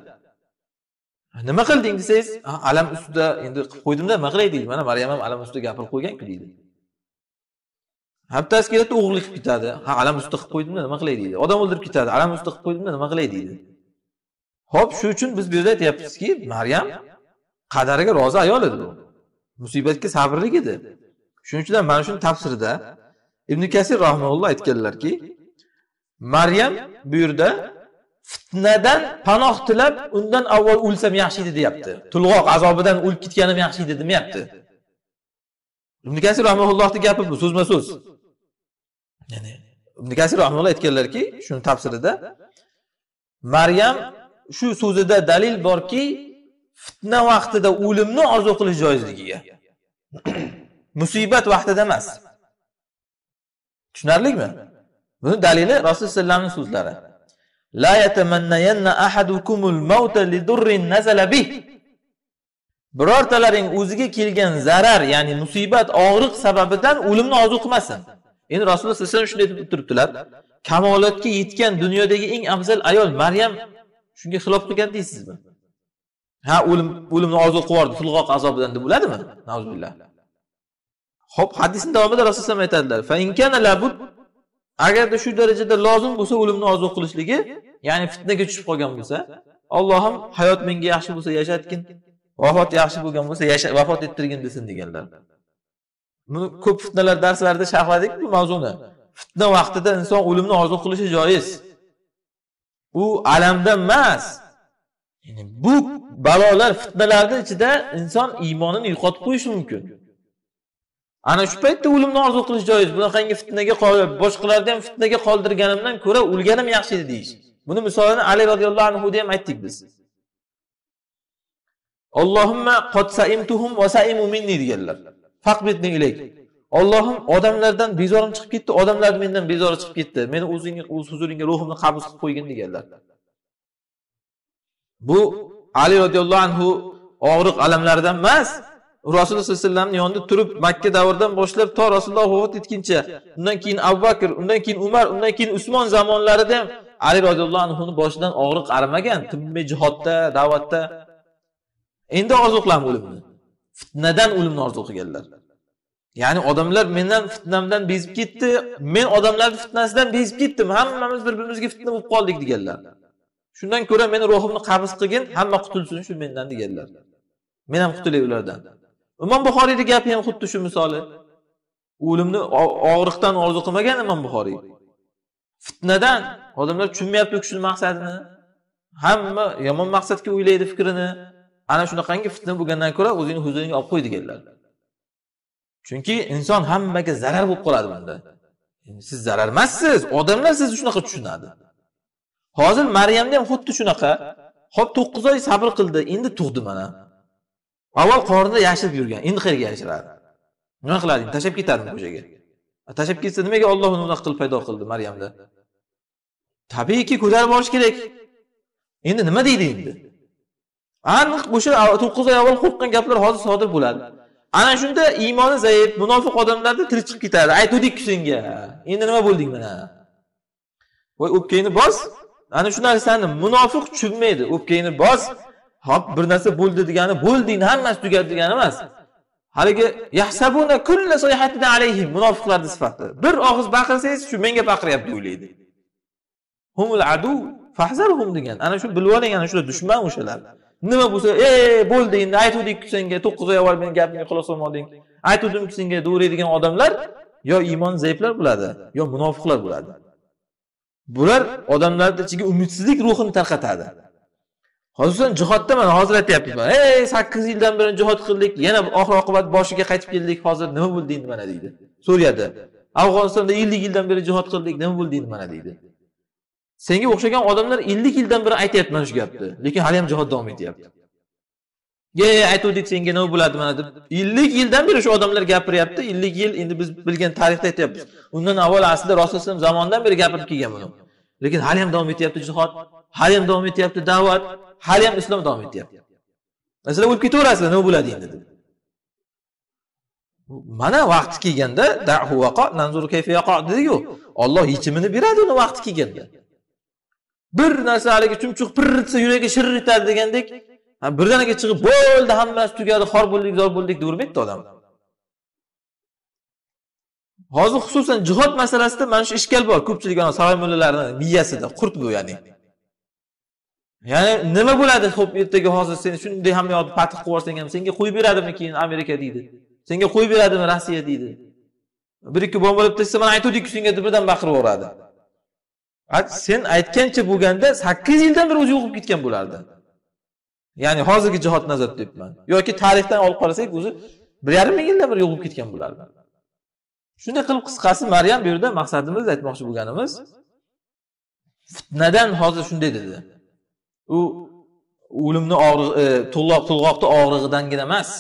Nima qilding desangiz, alam ustida endi qilib qo'ydimda, nima qilay deydi. Mana Maryam ham alam ustida gapirib qo'ygan-ku deydi. Bittasi keladi o'g'irlik qilib ketadi. Ha, alam ustida qilib qo'ydimda, nima qilay deydi. Odam o'ldirib ketadi, alam ustida qilib qo'ydimda, nima qilay deydi. Xo'p, shu uchun biz bu yerda aytyapmizki, Maryam qadariga rozi ayol edi bu. Musibatga sabrli edi. Shuning uchun mana shuni tafsirida Ibn Kasir rahimahulloh aytganlarki, Maryam bu yerda fitnadan panoh tilab, undan avval o'lsam yaxshi edi deyapti. Tulg'oq azobidan o'lib ketganim yaxshi edi demayapti. Ibn Kasir rahimahullohning gapi bu so'zma-so'z. Ya'ni Ibn Kasir rahimahulloh aytganlarki, shuni tafsirida Maryam shu so'zida dalil borki, fitna vaqtida o'limni orzu qilish joizligiga. Musibat vaqtida emas. Tushunarlimi? Buni dalili Rasululloh sollallohu alayhi vasallamning so'zlari. La yatamannayanna ahadukumul mauta lidurrin nazala bih. Birortalaring o'ziga kelgan zarar, ya'ni musibat, og'riq sababidan o'limni orzu qilmasin. Endi Rasululloh sollallohu alayhi vasallam shunday deb turibdilar. Kamolatga yetgan dunyodagi eng afzal ayol Maryam shunga xilof qilgan deysizmi? Ha, o'limni orzu qilardi, tulg'oq azobidan deb bo'ladimi? Nauzubillah. Xo'p, hadisning davomida Rasululloh sollallohu alayhi vasallam aytadilar: "Fa in kana labud", agarda shu darajada lozim bo'lsa o'limni orzu qilishligi, ya'ni fitnaga tushib qolgan bo'lsa, Allohim hayot menga yaxshi bo'lsa yashatgin, vafot yaxshi bo'lgan bo'lsa vafot ettirgin desin deganlar. Buni ko'p fitnalar darslarida sharhladik bu mavzuni. Fitna vaqtida inson o'limni orzu qilishi joiz. U alamdan emas. Ya'ni bu balolar, fitnalarning ichida inson iymonini yo'qotib qo'yishi mumkin. Ana shu paytda o'limni orzu qilish joiz. Bunaqangi fitnaga qolib, boshqalarni ham fitnaga qoldirganimdan ko'ra o'lganim yaxshi edi deyish. Buni misolini Ali radhiyallohu anhu da ham aytdik biz. Allohumma qad saimtuhum va saimu minni deganlar. Faqbitni ilayk. Allohim odamlardan bezorim chiqib ketdi, odamlar mendan bezori chiqib ketdi. Meni o'zingga, o'z huzuringga ruhimni qabul qilib qo'ygin deganlar. Bu Ali radhiyallohu anhu og'riq alamlaridan emas, Rasululloh sollallohu alayhi vasallamning yonida turib Makka davridan boshlab to Rasululloh vafot etguncha, undan keyin Abu Bakr, undan keyin Umar, undan keyin Usmon zamonlarida ham Ali radhiyallohu anhuning boshidan og'riq arimagan, tibbiy jihodda, da'vatda. Endi orzu qilamiz o'limni. Fitnadan o'limni orzu qilganlar. Ya'ni odamlar mendan fitnamdan bezib ketdi, men odamlarning fitnasidan bezib ketdim. Hammamiz bir-birimizga fitna bo'lib qoldik deganlar. Shundan ko'ra meni ruhimni qabz qilgin, hamma qutulsin shu mendan deganlar. Men ham qutulay ulardan. Imom Buxoriyning gapi ham xuddi shu misoli. O'limni og'riqdan orzu qilmagan Imom Buxoriy. Fitnadan odamlar tushunmayapti o'kishning maqsadini. Hamma yomon maqsadga o'ylaydi fikrini. Ana shunaqangi fitna bo'lgandan ko'ra o'zingni huzuringga olib qo'y deganlar. Chunki inson hammaga zarar bo'lib qoladi bunda. Siz zarar emassiz, odamlar sizni shunaqa tushunadi. Hozir Maryamda ham xuddi shunaqa. Xo'p 9 oy sabr qildi, endi tug'di mana. Avval qornida yashirib yurgan, endi qayerga yashiradi? Nima qilading? Tashab ketadimi ko'chaga? Tashab ketsa nimaga Alloh uni unaqa qilib paydo qildi Maryamda? Tabiiyki ko'tarib borish kerak. Endi nima deydi endi? Aniq o'sha 9 oy avval qo'rqgan gaplar hozir sodir bo'ladi. Ana shunda iymoni zaif, munofiq odamlarda til chiqib ketadi. Aytdik-ku senga. Endi nima bo'lding mana? Voy o'pkangni bos. Ana shu narsani munofiq tushunmaydi. O'pkangni bos. Hop bir narsa bo'ldi degani bo'lding, hammasi tugadi degani emas. Haligi yahsabuna kulla sayhatin alayhim, munofiqlarning sifati. Bir og'iz baqirsangiz shu menga baqiryapti o'ylaydi. Humul adu fahzarhum degan. Ana shu bilib oling, ana shu dushman o'shalar. Nima bo'lsa, bo'ldi endi aytdik-ku senga 9 oy avval men gapimga quloq solmading. Aytdim-ku senga deydigan odamlar yo iymon zaiflar bo'ladi, yo munofiqlar bo'ladi. Bular odamlarning ichiga umidsizlik ruhini tarqatadi. Hozir jihodda mana hozir aytayapman. Ey 8 yildan beri jihod qildik, yana oxir oqibat boshiga qaytib keldik. Hozir nima bo'ldi endi mana deydi. Suriyada, Afg'onistonda 50 yildan beri jihod qildik, nima bo'ldi endi mana deydi. Senga o'xshagan odamlar 50 yildan beri aytayapti mana shu gapni, lekin hali ham jihod davom etyapti. Aytuvdik senga nima bo'ladi mana deb. 50 yildan beri shu odamlar gapiryapti. 50 yil endi biz bilgan tarixda aytayapmiz. Undan avval aslida Rasululloh zamonidan beri gapirib kelgan buni. Lekin hali ham davom etyapti jihod, hali ham davom etyapti da'vat, hali ham islom davom etyapti. Masalan, o'lib ketaverasizlar, nima bo'ladi endi deb. Mana vaqti kelganda da'hu waqa nanzuru kayfa yaqa dedi-ku. Alloh yechimini beradi uni vaqti kelganda. Bir narsa haligi chumchuq pirritsa yuragi shirritadi degandek, birdaniga chiqib bo'ldi, hammasi tugadi, xor bo'ldik, zor bo'ldik devermaydi odam. Hozir xususan jihod masalasida mana shu ishkal bor. Ko'pchilik ana saroy mullolarining miyasida qurt bu ya'ni. Ya'ni nima bo'ladi? Xo'p, ertaga hozir sen shunday hamma yoqni fath qilib yuborsang ham senga qo'yib beradimi keyin Amerika deydi. Senga qo'yib beradimi Rossiya deydi. Bir-ikki bombalab tashsa mana aytuvdik senga birdan baqirib yuboradi. Sen aytgancha bo'lganda 8 yildan beri o'zi yo'qib ketgan bo'lardi. Ya'ni hozirgi jihod nazarda deyapman. Yoki tarixdan olib qarasak, o'zi 1,5 yildan beri yo'qib ketgan bo'lardi. Shunday qilib qisqasi Maryam bu yerda maqsadimiz aytmoqchi bo'lganimiz fitnadan hozir shunday dedi. U o'limni to'lg'oqni og'rig'idangina emas.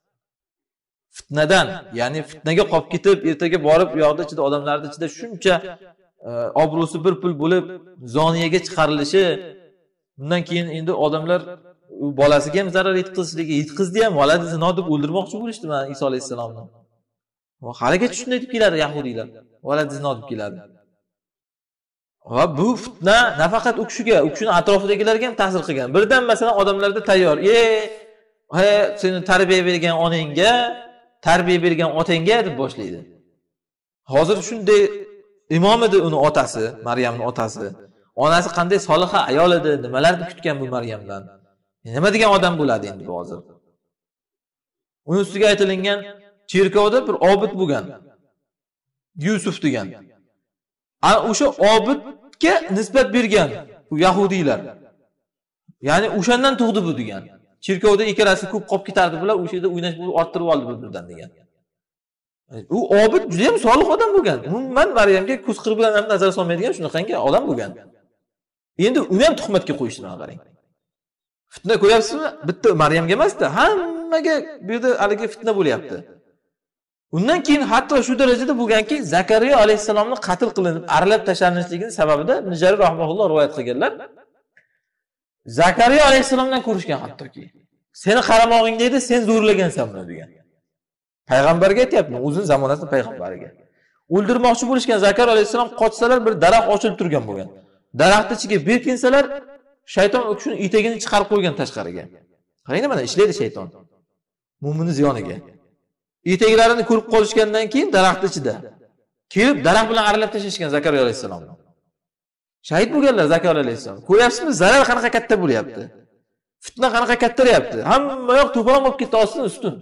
Fitnadan, ya'ni fitnaga qolib ketib, ertaga borib u yoqda ichida odamlarning ichida shuncha obro'si bir pul bo'lib zoniyaga chiqarilishi, undan keyin endi odamlar bolasiga ham zarar yetkazishligi, yetkazdi ham, valadi zino deb o'ldirmoqchi bo'lishdi mana Iso alayhisalomni. Haligacha shunday deb keladi yahudiylar. Valadi zino deb keladi. Va bu fitna nafaqat u kishiga, u kishining atrofidagilarga ham ta'sir qilgan. Birdan masalan odamlarda tayyor, seni tarbiya bergan onangga, tarbiya bergan otangga deb boshlaydi. Hozir shunday imom edi uni otasi, Maryamning otasi. Onasi qanday soliha ayol edi, nimalarni kutgan bu Maryamdan. Nima degan odam bo'ladi endi bu hozir? Uni ustiga aytilingan cherkovda bir obid bo'lgan. Yusuf degan. Ana o'sha obidga nisbat bergan bu yahudiylar. Ya'ni o'shandan tug'di bu degan. Cherkovda ikkalasi ko'p qolib ketardi bular, o'sha yerda o'ynash bo'lib orttirib oldi bir-biridan degan. U obid juda ham solih odam bo'lgan. Umuman Maryamga ko'z qiri bilan ham nazar solmaydigan shunaqangi odam bo'lgan. Endi uni ham tuhmatga qo'yishdi mana qarang. Fitna ko'ryapsizmi? Bitta Maryamga emas-da, hammaga bu yerda haligi fitna bo'lyapti. Undan keyin hatto shu darajada bo'lganki, Zakariya alayhisalomni qatl qilinib, arilib tashlanishining sababida Ibn Jarir rahimahulloh rivoyat qilganlar. Zakariya alayhisalomdan ko'rishgan hattoki. Seni qaramog'ingda edi, sen zo'rlagansan buni degan. Payg'ambarga aytayapman, o'zining zamonasida payg'ambariga. O'ldirmoqchi bo'lishgan Zakariya alayhisalom qochsalar bir daraxt ochilib turgan bo'lgan. Daraxtning ichiga berkinsalar, shayton u kishining etagini chiqarib qo'ygan tashqariga. Qarang mana ishlaydi shayton. Mu'minning ziyoniga. Etaklarini ko'rib qolishgandan keyin daraxt ichida kelib daraxt bilan arilib tashlashgan Zakariya alayhisalomni. Shahid bo'lganlar Zakariya alayhisalom. Ko'ryapsizmi, zarar qanaqa katta bo'lyapti? Fitna qanaqa kattaryapti? Hamma yoq to'polon bo'lib ketdi ostin-ustun.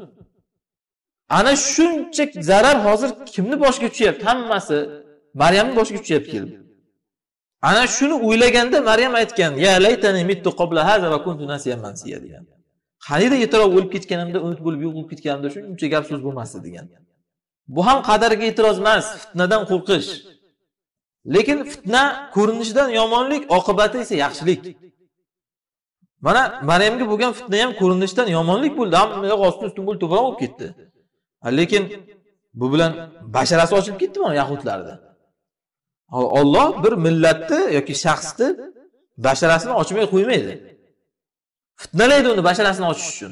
Ana shuncha zarar hozir kimni boshiga tushyapti? Hammasi Maryamning boshiga tushyapti kelib. Ana shuni o'ylaganda Maryam aytgan: "Ya laytani mittu qabla hadha va kuntu nasiyan mansiya" degan. Qaniydi e'tirof o'lib ketganimda, unut bo'lib yo'qolib ketganimda shuncha gap so'z bo'lmasdi degan. Bu ham qadarga e'tiroz emas, fitnadan qo'rqish. Lekin fitna ko'rinishidan yomonlik, oqibati esa yaxshilik. Mana Maryamga bo'lgan fitna ham ko'rinishdan yomonlik bo'ldi, hamma yoq ostin-ustun bo'lib to'polon bo'lib ketdi. Lekin bu bilan basharasi ochilib ketdi mana yahudlarda. Alloh bir millatni yoki shaxsni basharasini ochmay qo'ymaydi. Fitnalaydi uni basharasini ochish uchun.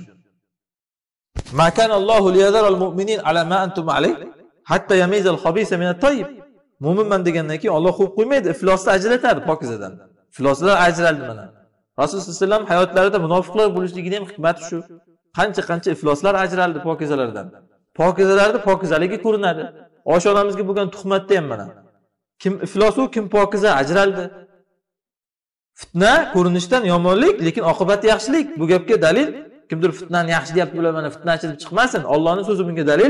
Ma kana Allohu liyazarul mu'minin ala ma antum alayh hatta yamizal khabisa min at-tayyib. Mu'minman degandan keyin Alloh qo'yib qo'ymaydi, iflosni ajratadi pokizadan. Ifloslar ajraldi mana. Rasululloh sollallohu alayhi vasallam hayotlarida munofiqlar bo'lishligining ham hikmati shu. Qancha ifloslar ajraldi pokizalardan. Pokizalarda pokizaligi ko'rinadi. Oshonamizga bo'lgan tuhmatda ham mana. Kim iflosu, kim pokiza ajraldi. Fitna ko'rinishdan yomonlik, lekin oqibati yaxshilik. Bu gapga dalil kimdir fitnani yaxshi deb bular mana fitnachilik chiqmasin. Allohning so'zi bunga dalil.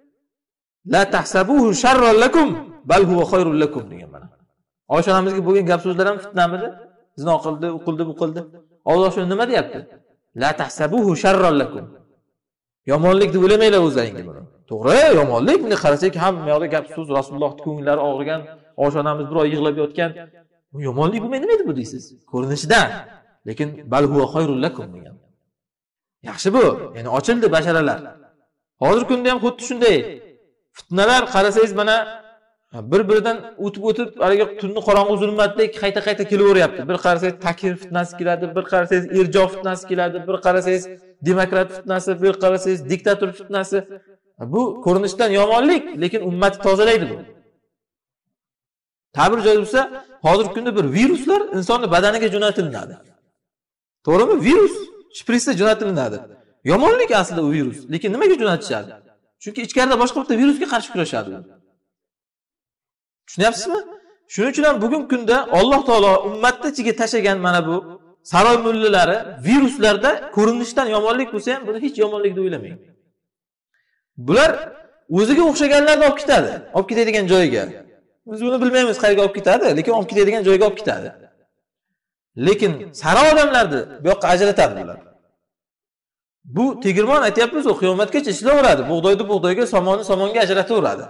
La tahsabuhu sharran lakum bal huwa khairul lakum degan mana. Oshonamizga bo'lgan gap so'zlar ham fitnamidi? Zino qildi, u qildi, bu qildi. Alloh shuni nima deyapti? La tahsabuhu sharran lakum. Yomonlik deb o'ylamanglar o'zlaringga buni. To'g'ri, yomonlik, buni qarasak ham bu yoqda gap so'z Rasulullohning ko'ngillari og'rigan, oshonamiz bir oy yig'lab yotgan. Bu yomonlik bo'lmaydi nima edi bu deysiz? Ko'rinishidan. Lekin bal huwa khayrul lakum degan. Yaxshi bu. Ya'ni ochildi basharalar. Hozir kunda ham xuddi shunday. Fitnalar qarasangiz mana bir-biridan o'tib haligi tunni qorong'u zulmatda qayta kelaveryapti. Bir qarasangiz takfir fitnasi keladi, bir qarasangiz irjo fitnasi keladi, bir qarasangiz demokrat fitnasi, bir qarasangiz diktator fitnasi. Bu ko'rinishdan yomonlik, lekin ummatni tozalaydi bu. Ta'bir joiz bo'lsa, hozirgi kunda bir viruslar insonning badaniga jo'natiladi. To'g'rimi? Virus shpritsda jo'natiladi. Yomonlik aslida u virus, lekin nimaga jo'natishadi? Chunki ichkarida boshqa bitta virusga qarshi kurashadi. Tushunyapsizmi? Shuning uchun ham bugungi kunda Alloh taolo ummatni ichiga tashagan mana bu saroy mullalari viruslarda ko'rinishdan yomonlik bo'lsa ham buni hech yomonlik deb o'ylamang. Bular o'ziga o'xshaganlarni olib ketadi, olib ketadigan joyiga. Biz buni bilmaymiz qayerga olib ketadi, lekin olib ketadigan joyga olib ketadi. Lekin saroy odamlarni bu yoqqa ajratadi bular. Bu tegirmon aytyapmiz, u qiyomatgacha ishlayveradi. Bug'doyni bug'doyga, somonni somonga ajrataveradi.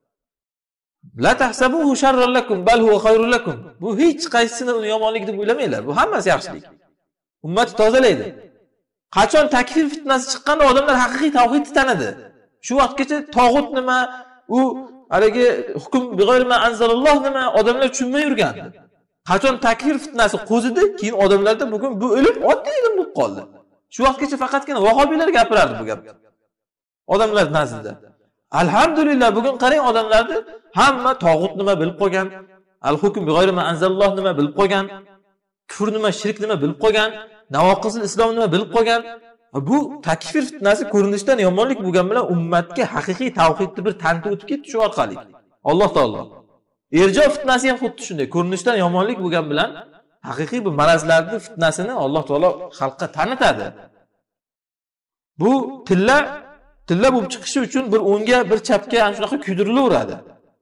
La tahsabuhu sharran lakum bal huwa khayrun lakum. Bu hech qaysini uni yomonlik deb o'ylamanglar. Bu hammasi yaxshilik. Ummatni tozalaydi. Qachon takfir fitnasi chiqqanda odamlar haqiqiy tavhidni tanidi. Shu vaqtgacha tog'ut nima, u haligi hukm big'ayri ma anzalalloh nima odamlar tushunmay yurgandi. Qachon takfir fitnasi qo'zidi, keyin odamlarda bugun bu o'lim oddiy ilm bo'lib qoldi. Shu vaqtgacha faqatgina vahobiylar gapirardi bu gapni. Odamlar nazdida. Alhamdulillah bugun qarang odamlarni hamma tog'ut nima bilib qolgan, al-hukm big'ayri ma anzalalloh nima bilib qolgan, kufr nima, shirk nima bilib qolgan, navoqizul islom nima bilib qolgan. Bu takfir fitnasi ko'rinishdan yomonlik bo'lgan bilan ummatga haqiqiy tavhidni bir tanitib o'tib ketdi shu orqali. Alloh taolo. Irjo fitnasi ham xuddi shunday. Ko'rinishdan yomonlik bo'lgan bilan haqiqiy bu marazlarning fitnasini Alloh taolo xalqqa tanitadi. Bu tilla bo'lib chiqishi uchun bir o'ngga, bir chapga ana shunaqa kuydirilaveradi.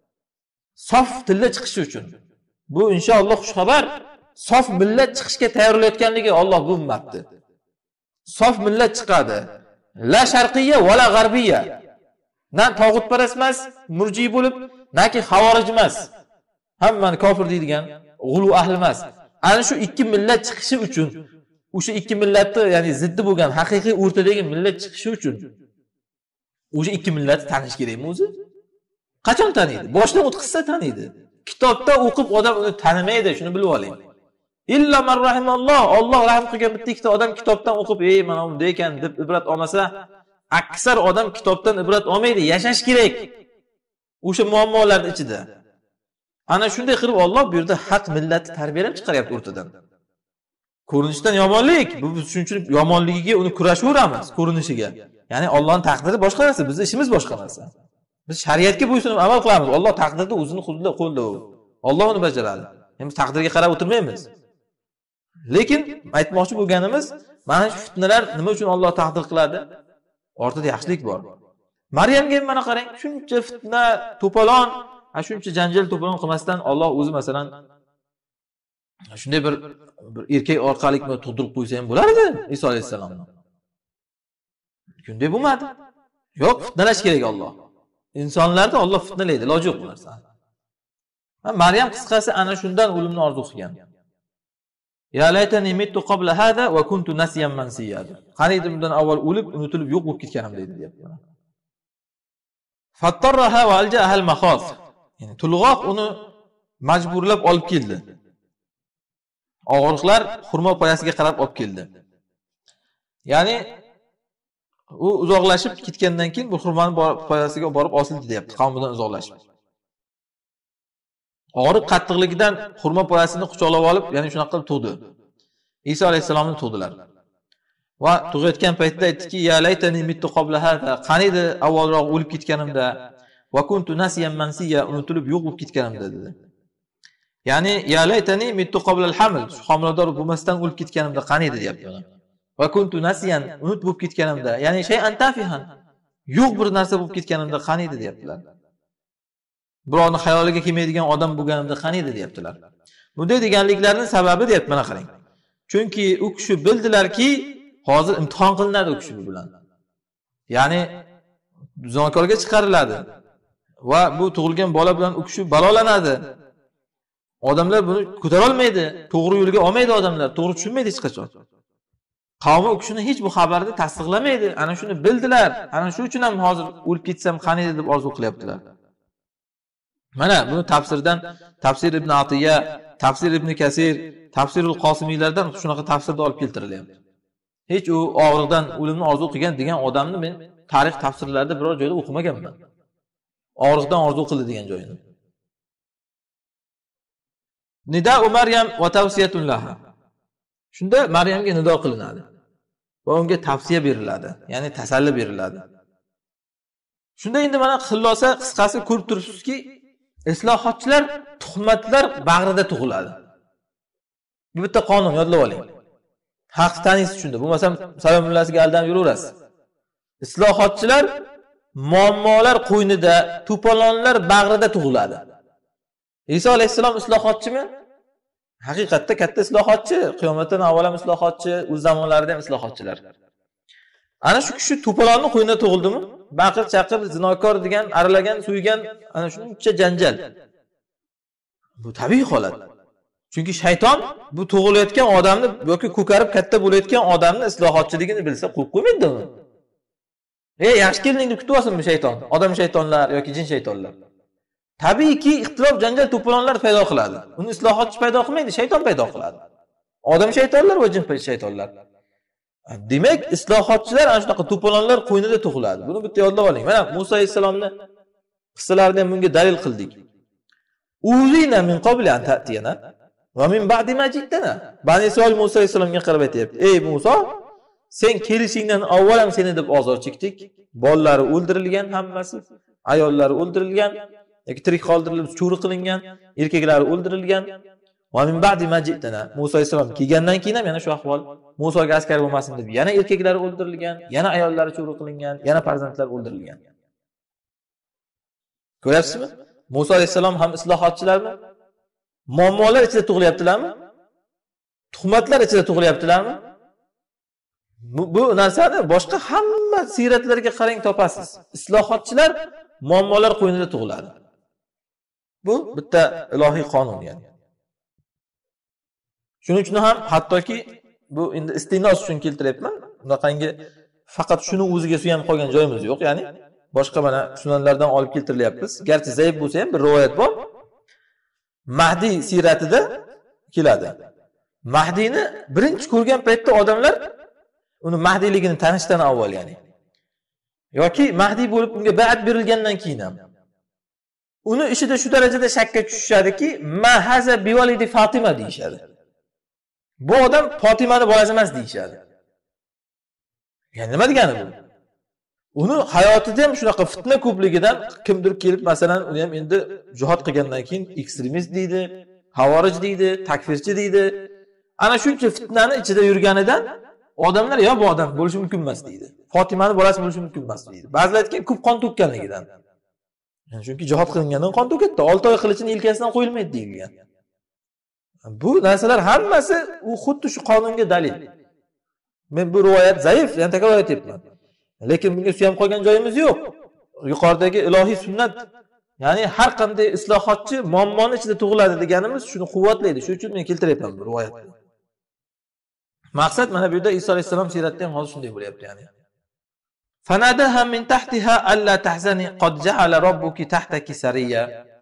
Sof tilla chiqishi uchun. Bu inshaalloh xushxabar. Sof millat chiqishga tayyorlayotganligi Alloh bu ummatni. Sof millat chiqadi. La sharqiyya va la g'arbiyya. Na tog'utparast emas, murji bo'lib, naki xavorij emas. Hammani kofir deydigan, g'ulu ahli emas. Ana shu ikki millat chiqishi uchun, o'sha ikki millatni, ya'ni ziddi bo'lgan haqiqiy o'rtadagi millat chiqishi uchun o'sha ikki millatni tanish kerakmi o'zi? Qachon taniydi? Boshdan o'tkazsa taniydi. Kitobda o'qib odam uni tanimaydi, shuni bilib oling. Illa man rahimalloh, Alloh rahim qilgan bitta ikkita odam kitobdan o'qib, "Ey, mana bunday ekan" deb ibrat olmasa, aksar odam kitobdan ibrat olmaydi, yashash kerak. O'sha muammolarning ichida. Ana shunday qilib Alloh bu yerda haq millatni tarbiyalab chiqaryapti o'rtadan. Ko'rinishdan yomonlik, bu shunchalik yomonligiga uni kurashaveramiz, ko'rinishiga. Ya'ni Allohning taqdiri boshqa narsa, bizning ishimiz boshqa narsa. Biz shariatga bo'ysunib amal qilamiz. Alloh taqdirni o'zini qo'lida u. Alloh uni bajaradi. Biz taqdirga qarab o'tirmaymiz. Lekin aytmoqchi bo'lganimiz, mana shu fitnalar nima uchun Alloh taqdir qiladi? Ortida yaxshilik bor. Maryamga ham mana qarang, shuncha fitna, to'polon, shuncha janjal to'polon qilmasdan Alloh o'zi masalan shunday bir erkak orqali tug'dirib qo'ysa ham bo'lardi Iso alayhisalomni. Shunday bo'lmadi. Yo'q, fitnalash kerak Alloh. İnsanlarda Alloh fitnalaydi, iloji yo'q bu narsa. Maryam qisqasi ana shundan o'limni orzu qilgan. Ya laytani mittu qabla hada va kuntu nasiyan mansiya. Qaniydi bundan avval o'lib, unutilib yo'q bo'lib ketganim deydi deyapti. Fattarraha va aljaha al-makhaf. Ya'ni tulg'oq uni majburlab olib keldi. Og'riqlar xurmo poyasiga qarab olib keldi. Ya'ni u uzoqlashib ketgandan keyin bu xurmoni poyasiga borib osildi deyapti, qavmidan uzoqlashib. Og'riq qattiqligidan xurmo poyasini quchoqlab olib, ya'ni shunaqa qilib tug'di. Iso alayhisalomni tug'dilar. Va tug'ayotgan paytda aytdiki, ya laytani mittu qabla hada, qaniydi avvalroq o'lib ketganimda, va kuntu nasiyan mansiya, unutilib yo'q bo'lib ketganimda dedi. Ya'ni ya laytani mittu qabla al-haml, homilador bo'lmasdan o'lib ketganimda qaniydi deyapti ona. Va kuntu nasiyan, unut bo'lib ketganimda, ya'ni shay'an tafihan, yo'q bir narsa bo'lib ketganimda qaniydi deyaptilar. Birovning xayoliga kelmaydigan odam bo'lganimda qaniydi deyaptilar. Bunday deganliklarining sababi deyapti, mana qarang. Chunki u kishi bildilarki, hozir imtihon qilinadi u kishi bilan. Ya'ni zinokorga chiqariladi va bu tug'ilgan bola bilan u kishi balolanadi. Odamlar buni ko'tara olmaydi, to'g'ri yo'lga olmaydi odamlar, to'g'ri tushunmaydi hech qachon. Qavmi u kishini hech bu xabarni tasdiqlamaydi. Ana shuni bildilar. Ana shu uchun ham hozir o'lib ketsam qani edi deb orzu qilyaptilar. Mana buni Tafsir ibn Atiya, Tafsir ibn Kasir, Tafsirul Qosimiylardan shunaqa tafsirda olib keltirilyapti. Hech u og'riqdan o'limni orzu qilgan degan odamni men tarix tafsirlarida biror joyda o'qimaganman. Og'riqdan orzu qildi degan joyini. Nida'u Maryam va tavsiyatun laha. Shunda Maryamga nido qilinadi va unga tavsiya beriladi, ya'ni tasalli beriladi. Shunda endi mana xullosa qisqasi ko'rib turibsizki, islohotchilar tuhmatlar bag'rida tug'iladi. Bu bitta qonun yodlab oling. Haqni taniysiz shunda. Bo'lmasam salomullasiga aldanib yuraverasiz. Islohotchilar muammolar qo'ynida, to'polonlar bag'rida tug'iladi. Iso alayhisalom islohotchimi? Haqiqatda katta islohotchi, qiyomatdan avval ham islohotchi, o'z zamonlarida ham islohotchilar. Ana shu kishi to'polonni qo'ynida tug'ildimi? Baqir-chaqir, zinokor degan, aralagan, suygan, ana shuncha janjal. Bu tabiiy holat. Chunki shayton bu tug'ilayotgan odamni yoki ko'karib katta bo'layotgan odamni islohotchiligini bilsa qo'yib qo'ymaydi uni. Yaxshi kelding deb kutyapsin bu shayton, odam shaytonlar yoki jin shaytonlar. Tabiiyki ixtilof janjal to'polonlar paydo qiladi. Uni islohotchi paydo qilmaydi, shayton paydo qiladi. Odam shaytonlar va jin shaytonlar. Demak, islohotchilar ana shunaqa to'polonlar qo'ynida tug'iladi. Buni bitta yodlab oling. Mana Musa alayhisalomni qissalarida ham bunga dalil qildik. Uzina min qabli an ta'tiyana va min ba'di ma ji'tana. Bani Isroil Musa alayhisalomga qarab aytayapti: "Ey Musa, sen kelishingdan avval ham seni deb azor chekdik. Bolalari o'ldirilgan hammasi, ayollari o'ldirilgan, yoki tirik qoldirilib cho'ri qilingan, erkaklari o'ldirilgan. Va min ba'di ma ji'tana." Musa alayhisalom kelgandan keyin ham yana shu ahvol. Musoga askar bo'lmasin deb yana erkaklari o'ldirilgan, yana ayollari cho'ri qilingan, yana farzandlar o'ldirilgan. Ko'ryapsizmi? Musa alayhisalom ham islohotchilarmi? Muammolar ichida tug'ilyaptilarmi? Tuhmatlar ichida tug'ilyaptilarmi? Bu narsani boshqa hamma siyratlarga qarang topasiz. Islohotchilar muammolar qo'ynida tug'iladi. Bu bitta ilohiy qonun yani. Shuning uchun ham hattoki bu endi istinos uchun keltiryapman. Bunaqangi faqat shuni o'ziga suyanib qolgan joyimiz yo'q, ya'ni boshqa mana sunanlardan olib keltirilyapmiz. Garchi zaif bo'lsa ham bir rivoyat bor. Mahdi siratida keladi. Mahdini birinchi ko'rgan paytda odamlar uni mahdiyligini tanishdan avval ya'ni yoki mahdiy bo'lib unga bay'at berilgandan keyin ham uni ishida shu darajada shakka tushishadiki, mahaza bivalidi Fatima deyishadi. Bu odam Fatimani bolasi emas deyishadi. Ya'ni nima degani bu? Uni hayotida ham shunaqa fitna ko'pligidan kimdir kelib masalan uni ham endi jihad qilgandan keyin ekstremist deydi, havorij deydi, takfirchi deydi. Ana shuncha fitnani ichida yurganidan odamlar yo bu odam bo'lishi mumkin emas deydi. Fatimani bolasi bo'lishi mumkin emas deydi. Ba'zilar aytgan ko'p qon to'kkanligidan. Yani chunki jihad qilingandan qon to'katdi. 6 oy qilichini yelkasidan qo'yilmaydi deyilgan. Bu narsalar hammasi u xuddi shu qonunga dalil. Men bu rivoyat zaif, yana takror aytyapman. Lekin bunga suyanib qolgan joyimiz yo'q. Yuqoridagi ilohiy sunnat, ya'ni har qanday islohotchi muammoni ichida tug'iladi deganimiz shuni quvvatlaydi. Shuning uchun men keltiryapman bu rivoyatni. Maqsad mana bu yerda Iso alayhisalom siratida ham hozir shunday bo'lyapti ya'ni. Fanadaha min tahtiha alla tahzani qad ja'ala robbuki tahtaki sariya.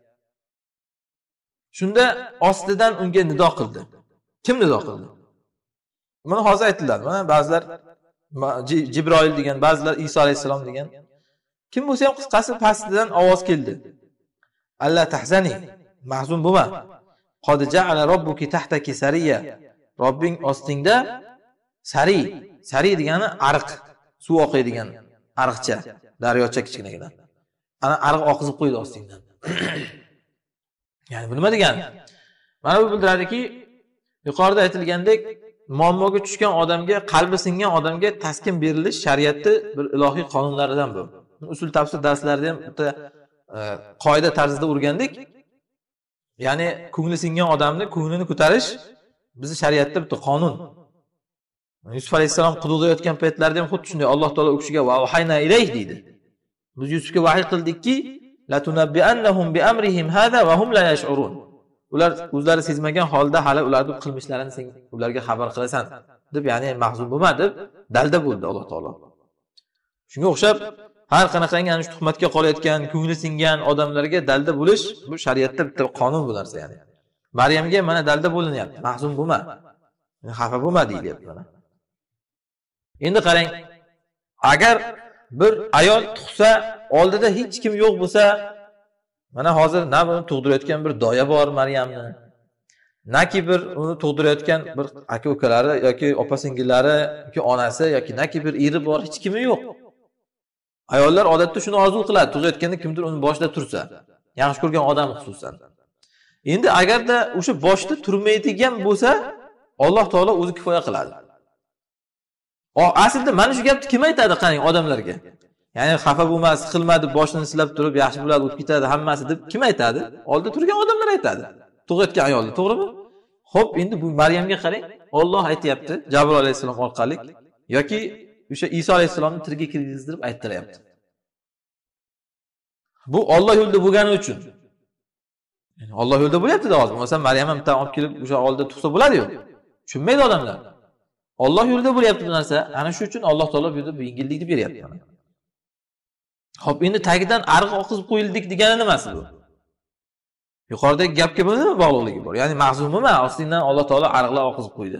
Shunda ostidan unga nido qildi. Kim nido qildi? Mana hozir aytiladi. Mana ba'zilar Jibroil degan, ba'zilar Iso alayhisalom degan. Kim bo'lsa ham qisqasi pastidan ovoz keldi. Alla tahzani, mahzun bo'lma. Qad ja'ala robbuki tahtaki sariya. Robbing ostingda sari. Sari degani ariq, suv oqaydigan ariqcha, daryocha kichkinagidan. Ana ariq oqizib qo'ydi ostingdan. Ya'ni bu nima degani? Mana bu bildiradiki, yuqorida aytilgandek, muammoga tushgan odamga, qalbi singan odamga taskin berilish shariatda bir ilohiy qonunlaridan bu. Usul tafsir darslarida ham bitta qoida tarzida o'rgandik. Ya'ni ko'ngli singan odamni ko'nglini ko'tarish bizni shariatda bitta qonun. Yusuf alayhissalom quduqda yotgan paytlarida ham xuddi shunday Alloh taolo u kishiga va vahayna ilayh deydi. Biz Yusufga vahiy qildikki, la tunabbi'annahum bi amrihim hada va hum la yash'urun. Ular o'zlari sezmagan holda hali ularning qilmishlarini sen ularga xabar qilasan deb, ya'ni mahzun bo'lma deb dalda bo'ldi Alloh taolo. Shunga o'xshab har qanaqangi ana shu tuhmatga qolayotgan, ko'ngli singan odamlarga dalda bo'lish bu shariatda bitta qonun bu narsa ya'ni. Maryamga mana dalda bo'linyapti. Mahzun bo'lma. Xafa bo'lma deyilyapti mana. Endi qarang, agar bir ayol tug'sa, oldida hech kim yo'q bo'lsa, mana hozir na buni tug'dirayotgan bir doya bor Maryamni, naki bir uni tug'dirayotgan bir aka-ukalari yoki opa-singillari yoki onasi yoki naki bir eri bor, hech kimi yo'q. Ayollar odatda shuni orzu qiladi, tug'ayotganda kimdir uni boshida tursa, yaxshi ko'rgan odam xususan. Endi agarda o'sha boshda turmaydigan bo'lsa, Alloh taolo o'zi kifoya qiladi. Aslida mana shu gapni kim aytadi qarang odamlarga? Ya'ni xafa bo'lmas, siqilmadi, boshini silab turib, yaxshi bo'ladi, o'tib ketadi hammasi deb kim aytadi? Oldida turgan odamlar aytadi. Tug'ayotgan ayolni, to'g'rimi? Xo'p, endi bu Maryamga qarang. Alloh aytayapti, Jabril alayhisalom orqali yoki o'sha Iso alayhisalomni tiriga kirgizdirib ayttiryapti. Bu Alloh yo'lida bo'lgani uchun. Yani Alloh yo'lida bo'lyapti-da hozir. Masalan, Maryam ham olib kelib o'sha oldida tug'sa bo'ladi-yu. Tushunmaydi odamlar. Alloh yo'lida bo'lyapti bu narsa. Ana shu uchun Alloh taolo bu yerda bu yengillikni beryapti. Xo'p, endi tagidan ariq oqizib qo'yildik degani nimasi bu? Yuqoridagi gapga nima bog'liqligi bor? Ya'ni mahzun bo'lma, ostingdan Alloh taolo ariqlar oqizib qo'ydi.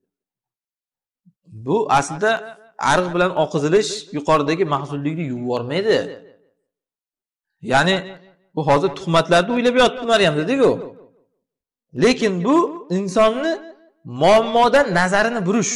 Bu aslida ariq bilan oqizilish yuqoridagi mahzunlikni yuvib yormaydi. Ya'ni bu hozir tuhmatlarni o'ylab yotdi Maryam dedi-ku. Lekin bu insonni muammodan nazarini burish.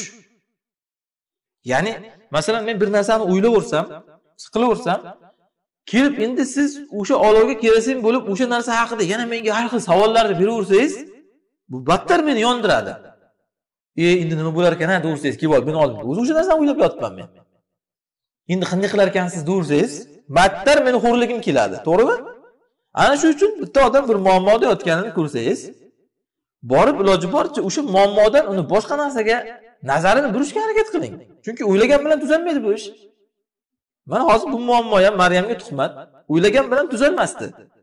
Ya'ni masalan men bir narsani o'ylayversam, siqilaversam, kelib endi siz o'sha olovga kerosin bo'lib o'sha narsa haqida yana menga har xil savollarni beraversangiz, bu battar meni yondiradi. Endi nima bo'lar ekan, ha, deursangiz, kelib meni oldimga. O'sha narsani o'ylab yotibman men. Endi qanday qilar ekansiz deursangiz, battar meni xo'rligim keladi, to'g'rimi? Ana shu uchun bitta odam bir muammoda yotganini ko'rsangiz, borib iloji boricha o'sha muammodan uni boshqa narsaga nazarini burishga harakat qiling. Chunki o'ylagan bilan tuzalmaydi bu ish. Mana hozir bu muammo ham Maryamga tuhmat, o'ylagan bilan tuzalmasdi.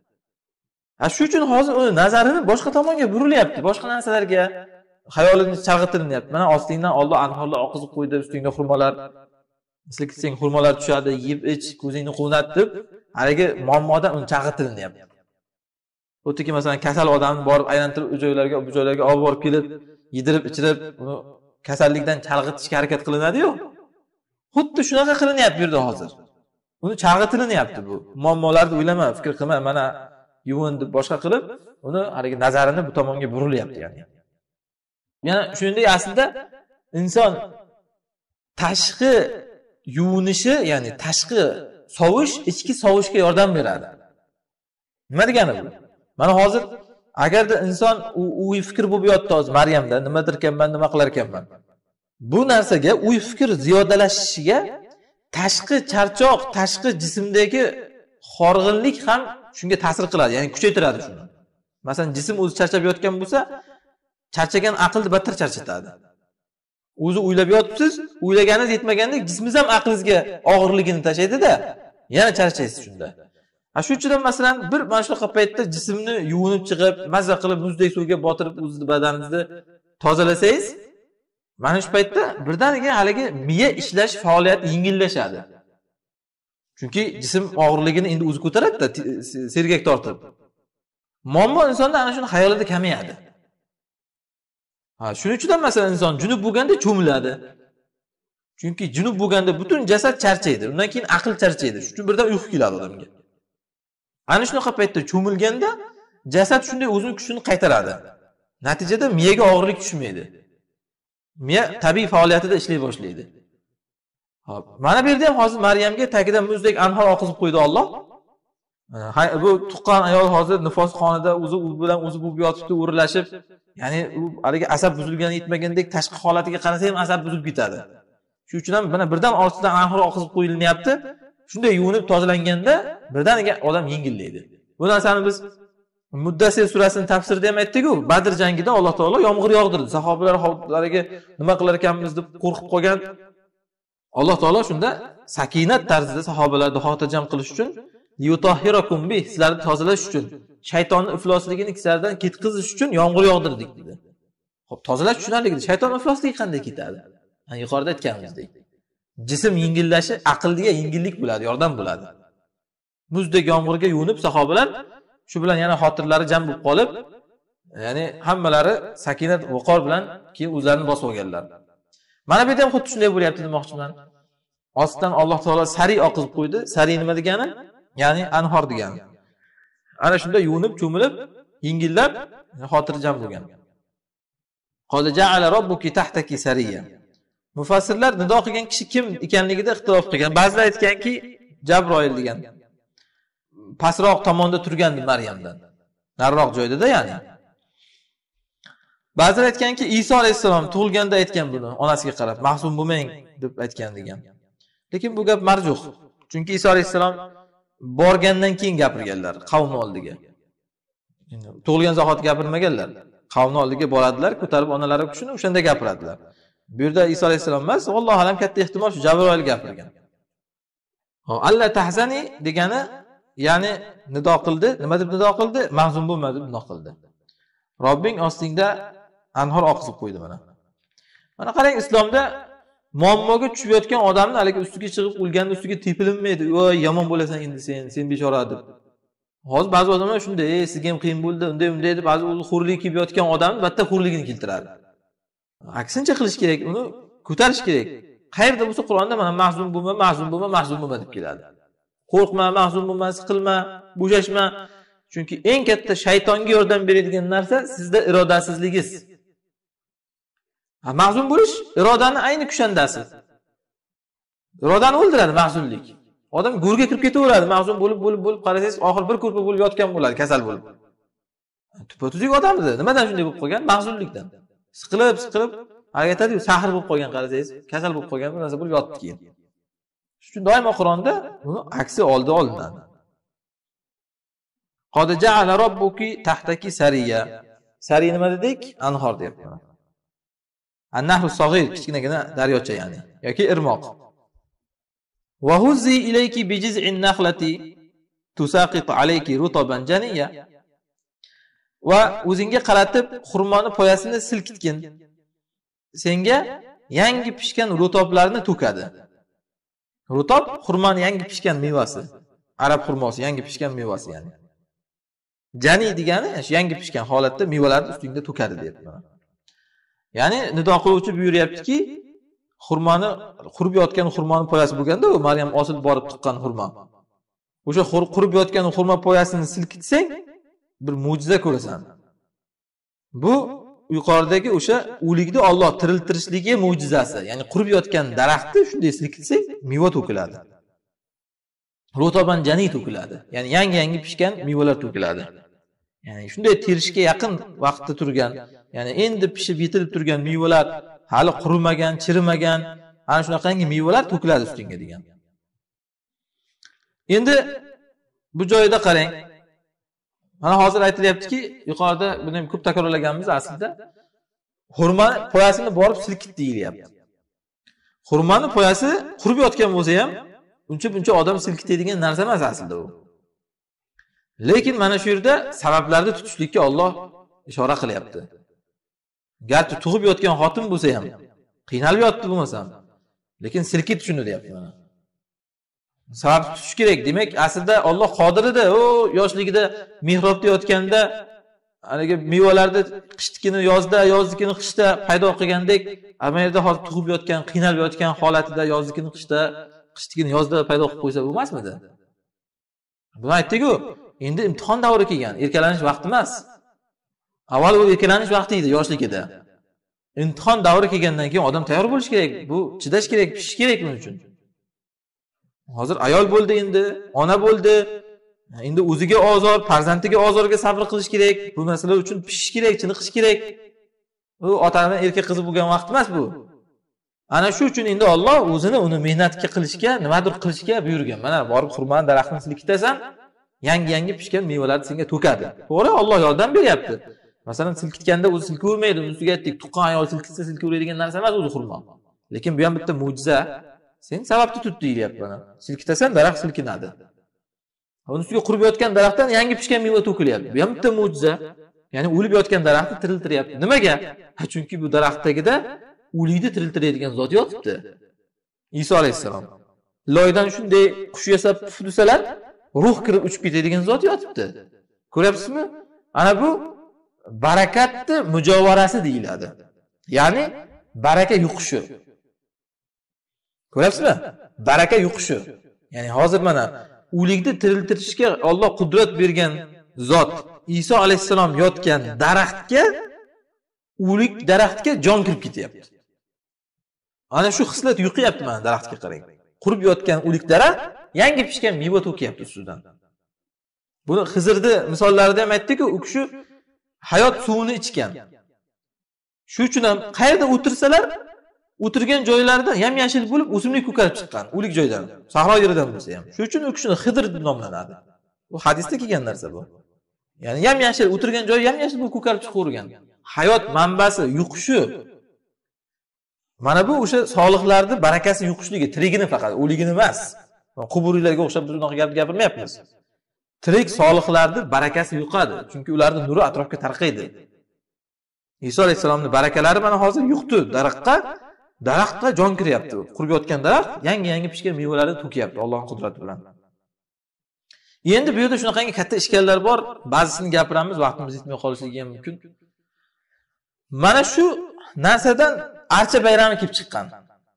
Shu uchun hozir uni nazarini boshqa tomonga burilyapti, boshqa narsalarga xayolini chalg'itilinyapti. Mana ostingdan Alloh anhorlar oqizib qo'ydi, ustingda xurmolar, silkitsang xurmolar tushadi, yeb ich, ko'zingni quvnat deb, haligi muammodan uni chalg'itilinyapti. O'tiki masalan kasal odamni borib aylantirib u joylarga, bu joylarga olib borib kelib, yedirib, ichirib, uni kasallikdan chalg'itishga harakat qilinadi-yu. Xuddi shunaqa qilinyapti bu yerda hozir. Uni chalg'itilinyapti bu. Muammolarni o'ylama, fikr qilma, mana yuvin deb boshqa qilib, uni haligi nazarini bu tomonga burilyapti ya'ni. Yana shuningdek aslida inson tashqi yuvinishi, ya'ni tashqi sovish ichki sovishga yordam beradi. Nima degani bu? Mana hozir agarda inson uy fikr bo'lib yotdi hozir Maryamda, nimadir ekanman, nima qilar ekanman. Bu narsaga uy fikr ziyodalashishiga tashqi charchoq, tashqi jismdagi horg'inlik ham shunga ta'sir qiladi, ya'ni kuchaytiradi shuni. Masalan, jism o'zi charchab yotgan bo'lsa, charchagan aqlni battar charchatadi. O'zi o'ylab yotibsiz, o'ylaganingiz yetmagandek jismingiz ham aqlingizga og'irligini tashlaydi-da, yana charchaysiz shunda. Shu uchun masalan bir mana shunaqa paytda jismni yuvinib chiqib, mazza qilib muzdek suvga botirib o'zingizni badaningizni tozalasangiz, mana shu paytda birdaniga haligi miya ishlash faoliyati yengillashadi. Chunki jism og'irligini endi o'zi ko'taradi-da, sergak tortib. Muammo insonda ana shuni xayolida kamayadi. Shuning uchun masalan inson junub bo'lganda cho'miladi. Chunki junub bo'lganda butun jasad charchaydi, undan keyin aql charchaydi. Shuning uchun birdan uyqu keladi odamga. Ana shunaqa paytda cho'milganda jasad shunday o'zining kuchini qaytaradi. Natijada miyaga og'irlik tushmaydi. Miya tabiiy faoliyatida ishlay boshlaydi. Xo'p, mana bu yerda ham hozir Maryamga tagidan muzdek anhor oqizib qo'ydi Alloh. Bu tuqqan ayol hozir nifos xonida o'zi bilan o'zi bo'lib yotibdi, o'rlashib, ya'ni u haligi asab buzilgani yetmagandek tashqi holatiga qarasa ham asab buzilib ketadi. Shuning uchun ham mana birdan ortidan anhor oqizib qo'yilinyapti. Shunday yuvinib tozalanganda birdaniga odam yengillaydi. Bu narsani biz Muddasir surasini tafsirida ham aytdik-ku, Badr jangida Alloh taolo yomg'ir yog'dirdi. Sahobalar havlariga nima qilar ekanmiz deb qo'rqib qolgan. Alloh taolo shunda sakinat tarzida sahobalarni xotirjam qilish uchun yutahhirakum bi, sizlarni tozalash uchun, shaytonning iflosligini sizlardan ketkazish uchun yomg'ir yog'dirdik dedi. Xo'p, tozalash tushunarli. Shayton iflosligi qanday ketadi? Yuqorida aytganimizdek. Jism yengillashishi aqlga yengillik bo'ladi, yordam bo'ladi. Muzdek yomg'irga yuvinib sahobalar shu bilan yana xotirlari jam bo'lib qolib, ya'ni hammalari sakinat vaqor bilan keyin o'zlarini bosib olganlar. Mana bu yerda ham xuddi shunday bo'lyapti demoqchiman. Ostidan Alloh taolo sari oqizib qo'ydi. Sari nima degani? Ya'ni anhor degani. Ana shunda yuvinib, cho'milib, yengillab, xotirjam bo'lgan. Qad ja'ala robbuki tahtaki sariya. Mufassirlar nido qilgan kishi kim ekanligida ixtilof qilgan. Ba'zilar aytganki, Jabroil degan. Pastroq tomonda turgan Maryamdan. Nariroq joyda-da, ya'ni. Ba'zilar aytganki, Iso alayhisalom tug'ilganda aytgan buni, onasiga qarab, mahzun bo'lmang deb aytgan degan. Lekin bu gap marjuh. Chunki Iso alayhisalom borgandan keyin gapirganlar qavmi oldiga. Tug'ilgan zahoti gapirmaganlar. Qavmi oldiga boradilar, ko'tarib onalari kuchini o'shanda gapiradilar. Bu yerda Iso alayhisalom emas, vallohu alam katta ehtimol shu Jabroil gapirgan. Allah tahzani degani, ya'ni nido qildi. Nima deb nido qildi? Mahzun bo'lma deb nido qildi. Robbing ostingda anhor oqizib qo'ydi mana. Mana qarang, islomda muammoga tushib yotgan odamni haligi ustiga chiqib o'lganda ustiga tepilinmaydi. Voy, yomon bo'lasan endi sen bechora deb. Hozir ba'zi odamlar shunday, sizga ham qiyin bo'ldi, unday deb ba'zi xo'rlik kelib yotgan odamni batta xo'rligini keltiradi. Aksincha qilish kerak, uni ko'tarish kerak. Qayerda bo'lsa Qur'onda mana mahzun bo'lma deb keladi. Qo'rqma, mahzun bo'lma, siqilma, bo'shashma. Chunki eng katta shaytonga yordam beradigan narsa sizda irodasizligingiz. Mahzun bo'lish irodani ayni kushandasi. Irodani o'ldiradi mahzunlik. Odam go'rga kirib ketaveradi, mahzun bo'lib qarasangiz, oxir bir ko'rpa bo'lib yotgan bo'ladi, kasal bo'lib. Tupa-tuzuk odam edi. Nimadan shunday bo'lib qolgan? Mahzunlikdan. Siqilib, aytadi-ku, sahr bo'lib qolgan qarasangiz, kasal bo'lib qolgan bir narsa bo'lib yotdi keyin. Shuning uchun doimo Qur'onda buni aksi oldi olinadi. Qad ja'ala robbuki tahtaki sariya. Sariya nima dedik? Anhor deyapman. An-nahru sag'ir, kichkinagina daryocha ya'ni yoki irmoq. Wa huzzi ilayki bi jiz'in nakhlati tusaqit alayki rutaban janiya. Va o'zingga qaratib xurmoni poyasini silkitgin. Senga yangi pishgan rutoblarni to'kadi. Rutob xurmoni yangi pishgan mevasi. Arab xurmosi yangi pishgan mevasi ya'ni. Jani degani yangi pishgan holatda mevalarni ustingda to'kadi deyapman. Ya'ni nido qiluvchi buyuryaptiki, xurmoni qurib yotgan xurmoni poyasi bo'lganda, u Maryam osilib borib tuqqan xurmo. O'sha qurib yotgan xurmo poyasini silkitsang, bir mo'jiza ko'rasan. Bu yuqoridagi o'sha o'likni Alloh tiriltirishligi mo'jizasi. Ya'ni qurib yotgan daraxtni shunday silkitsang, meva to'kiladi. Rotoban jani to'kiladi. Ya'ni yangi pishgan mevalar to'kiladi. Ya'ni shunday terishga yaqin vaqtda turgan, ya'ni endi pishib yetilib turgan mevalar, hali qurimagan, chirimagan, ana shunaqangi mevalar to'kiladi ustingga degan. Endi bu joyida qarang. Mana hozir aytilyaptiki, yuqorida buni ham ko'p takrorlaganmiz aslida. Xurmo poyasini borib silkit deyilyapti. Xurmoni poyasi qurib yotgan bo'lsa ham, buncha odam silkitadigan narsa emas aslida u. Lekin mana shu yerda sabablarni tutishlikka Alloh ishora qilyapti. Garchi tug'ib yotgan xotin bo'lsa ham, qiynalib yotdi bo'lmasam, lekin silkit shuni deyapti mana. Sabab tutish kerak. Demak, aslida Alloh qodir edi. O yoshligida mihrobda yotganda, haligi mevalarni qishnikini yozda, yozlikini qishda paydo qilgandek, amayda hozir tug'ib yotgan, qiynalib yotgan holatida yozlikini qishda, qishnikini yozda paydo qilib qo'ysa bo'lmasmidi? Buni aytdik-ku. Endi imtihon davri kelgan, erkalanish vaqti emas. Avval u erkalanish vaqti edi yoshligida. Imtihon davri kelgandan keyin odam tayyor bo'lish kerak. Bu chidash kerak, pishish kerak buning uchun. Hozir ayol bo'ldi endi, ona bo'ldi. Endi o'ziga ozor, farzandiga ozorga sabr qilish kerak. Bu masala uchun pishish kerak, chiniqish kerak. U otaning erkak qizi bo'lgan vaqt emas bu. Ana shu uchun endi Alloh o'zini uni mehnatga qilishga, nimadir qilishga buyurgan. Mana borib xurmon daraxtini silkitasan, Yangi pishgan mevalarni senga to'kadi. To'g'ri, Alloh yordam beryapti. Masalan, silkitganda o'zi silkavermaydi, ustiga aytdik, tuqqan ayol silkitsa silkaveradigan narsa emas o'zi xurmo. Lekin bu ham bitta mo'jiza. Sen sababni tut deyilyapti bana. Silkitasan, daraxt silkinadi. Uni ustiga qurib yotgan daraxtdan yangi pishgan meva to'kilyapti. Bu ham bitta mo'jiza. Ya'ni o'lib yotgan daraxtni tiriltiryapti. Nimaga? Chunki bu daraxtdagida o'likni tiriltiradigan zot yotibdi. Iso alayhissalom. Loydan shunday qush yasab puf desalar, ruh kirib uchib ketadigan zot yotibdi. Ko'ryapsizmi? Ana bu barakatni mujovarasi deyiladi. Ya'ni baraka yuqishi. Ko'ryapsizmi? Baraka yuqishi. Ya'ni hozir mana o'likni tiriltirishga Alloh qudrat bergan zot Iso alayhissalom yotgan daraxtga, o'lik daraxtga jon kirib ketyapti. Ana shu xislat yuqyapti mana daraxtga qarang. Qurib yotgan o'lik daraxt yangi pishgan meva to'kyapti ustidan. Buni Xizrni misollarida ham aytdik-ku, u kishi hayot suvini ichgan. Shu uchun ham qayerda o'tirsalar, o'tirgan joylaridan yam-yashil bo'lib o'simlik ko'karib chiqqan, o'lik joydan, sahro yeridan bo'lsa ham. Shu uchun u kishini Xizr deb nomlanadi. Bu hadisda kelgan narsa bu. Ya'ni yam-yashil o'tirgan joyi yam-yashil bo'lib ko'karib chiqavergan. Hayot manbasi yuqishi. Mana bu o'sha solihlarning barakasi yuqishligi, tirigini faqat, o'ligini emas. Quburiylarga o'xshab biz unaqa gap gapirmayapmiz. Tirik solihlarning barakasi yuqadi, chunki ularning nuri atrofga tarqaydi. Iso alayhissalomning barakalari mana hozir yuqdi daraxtga jon kiryapti. Qurib yotgan daraxt yangi pishgan mevalarni to'kyapti Allohning qudrati bilan. Endi bu yerda shunaqangi katta ishkallar bor, ba'zisini gapiramiz, vaqtimiz yetmay qolishligi ham mumkin. Mana shu narsadan archa bayrami kelib chiqqan.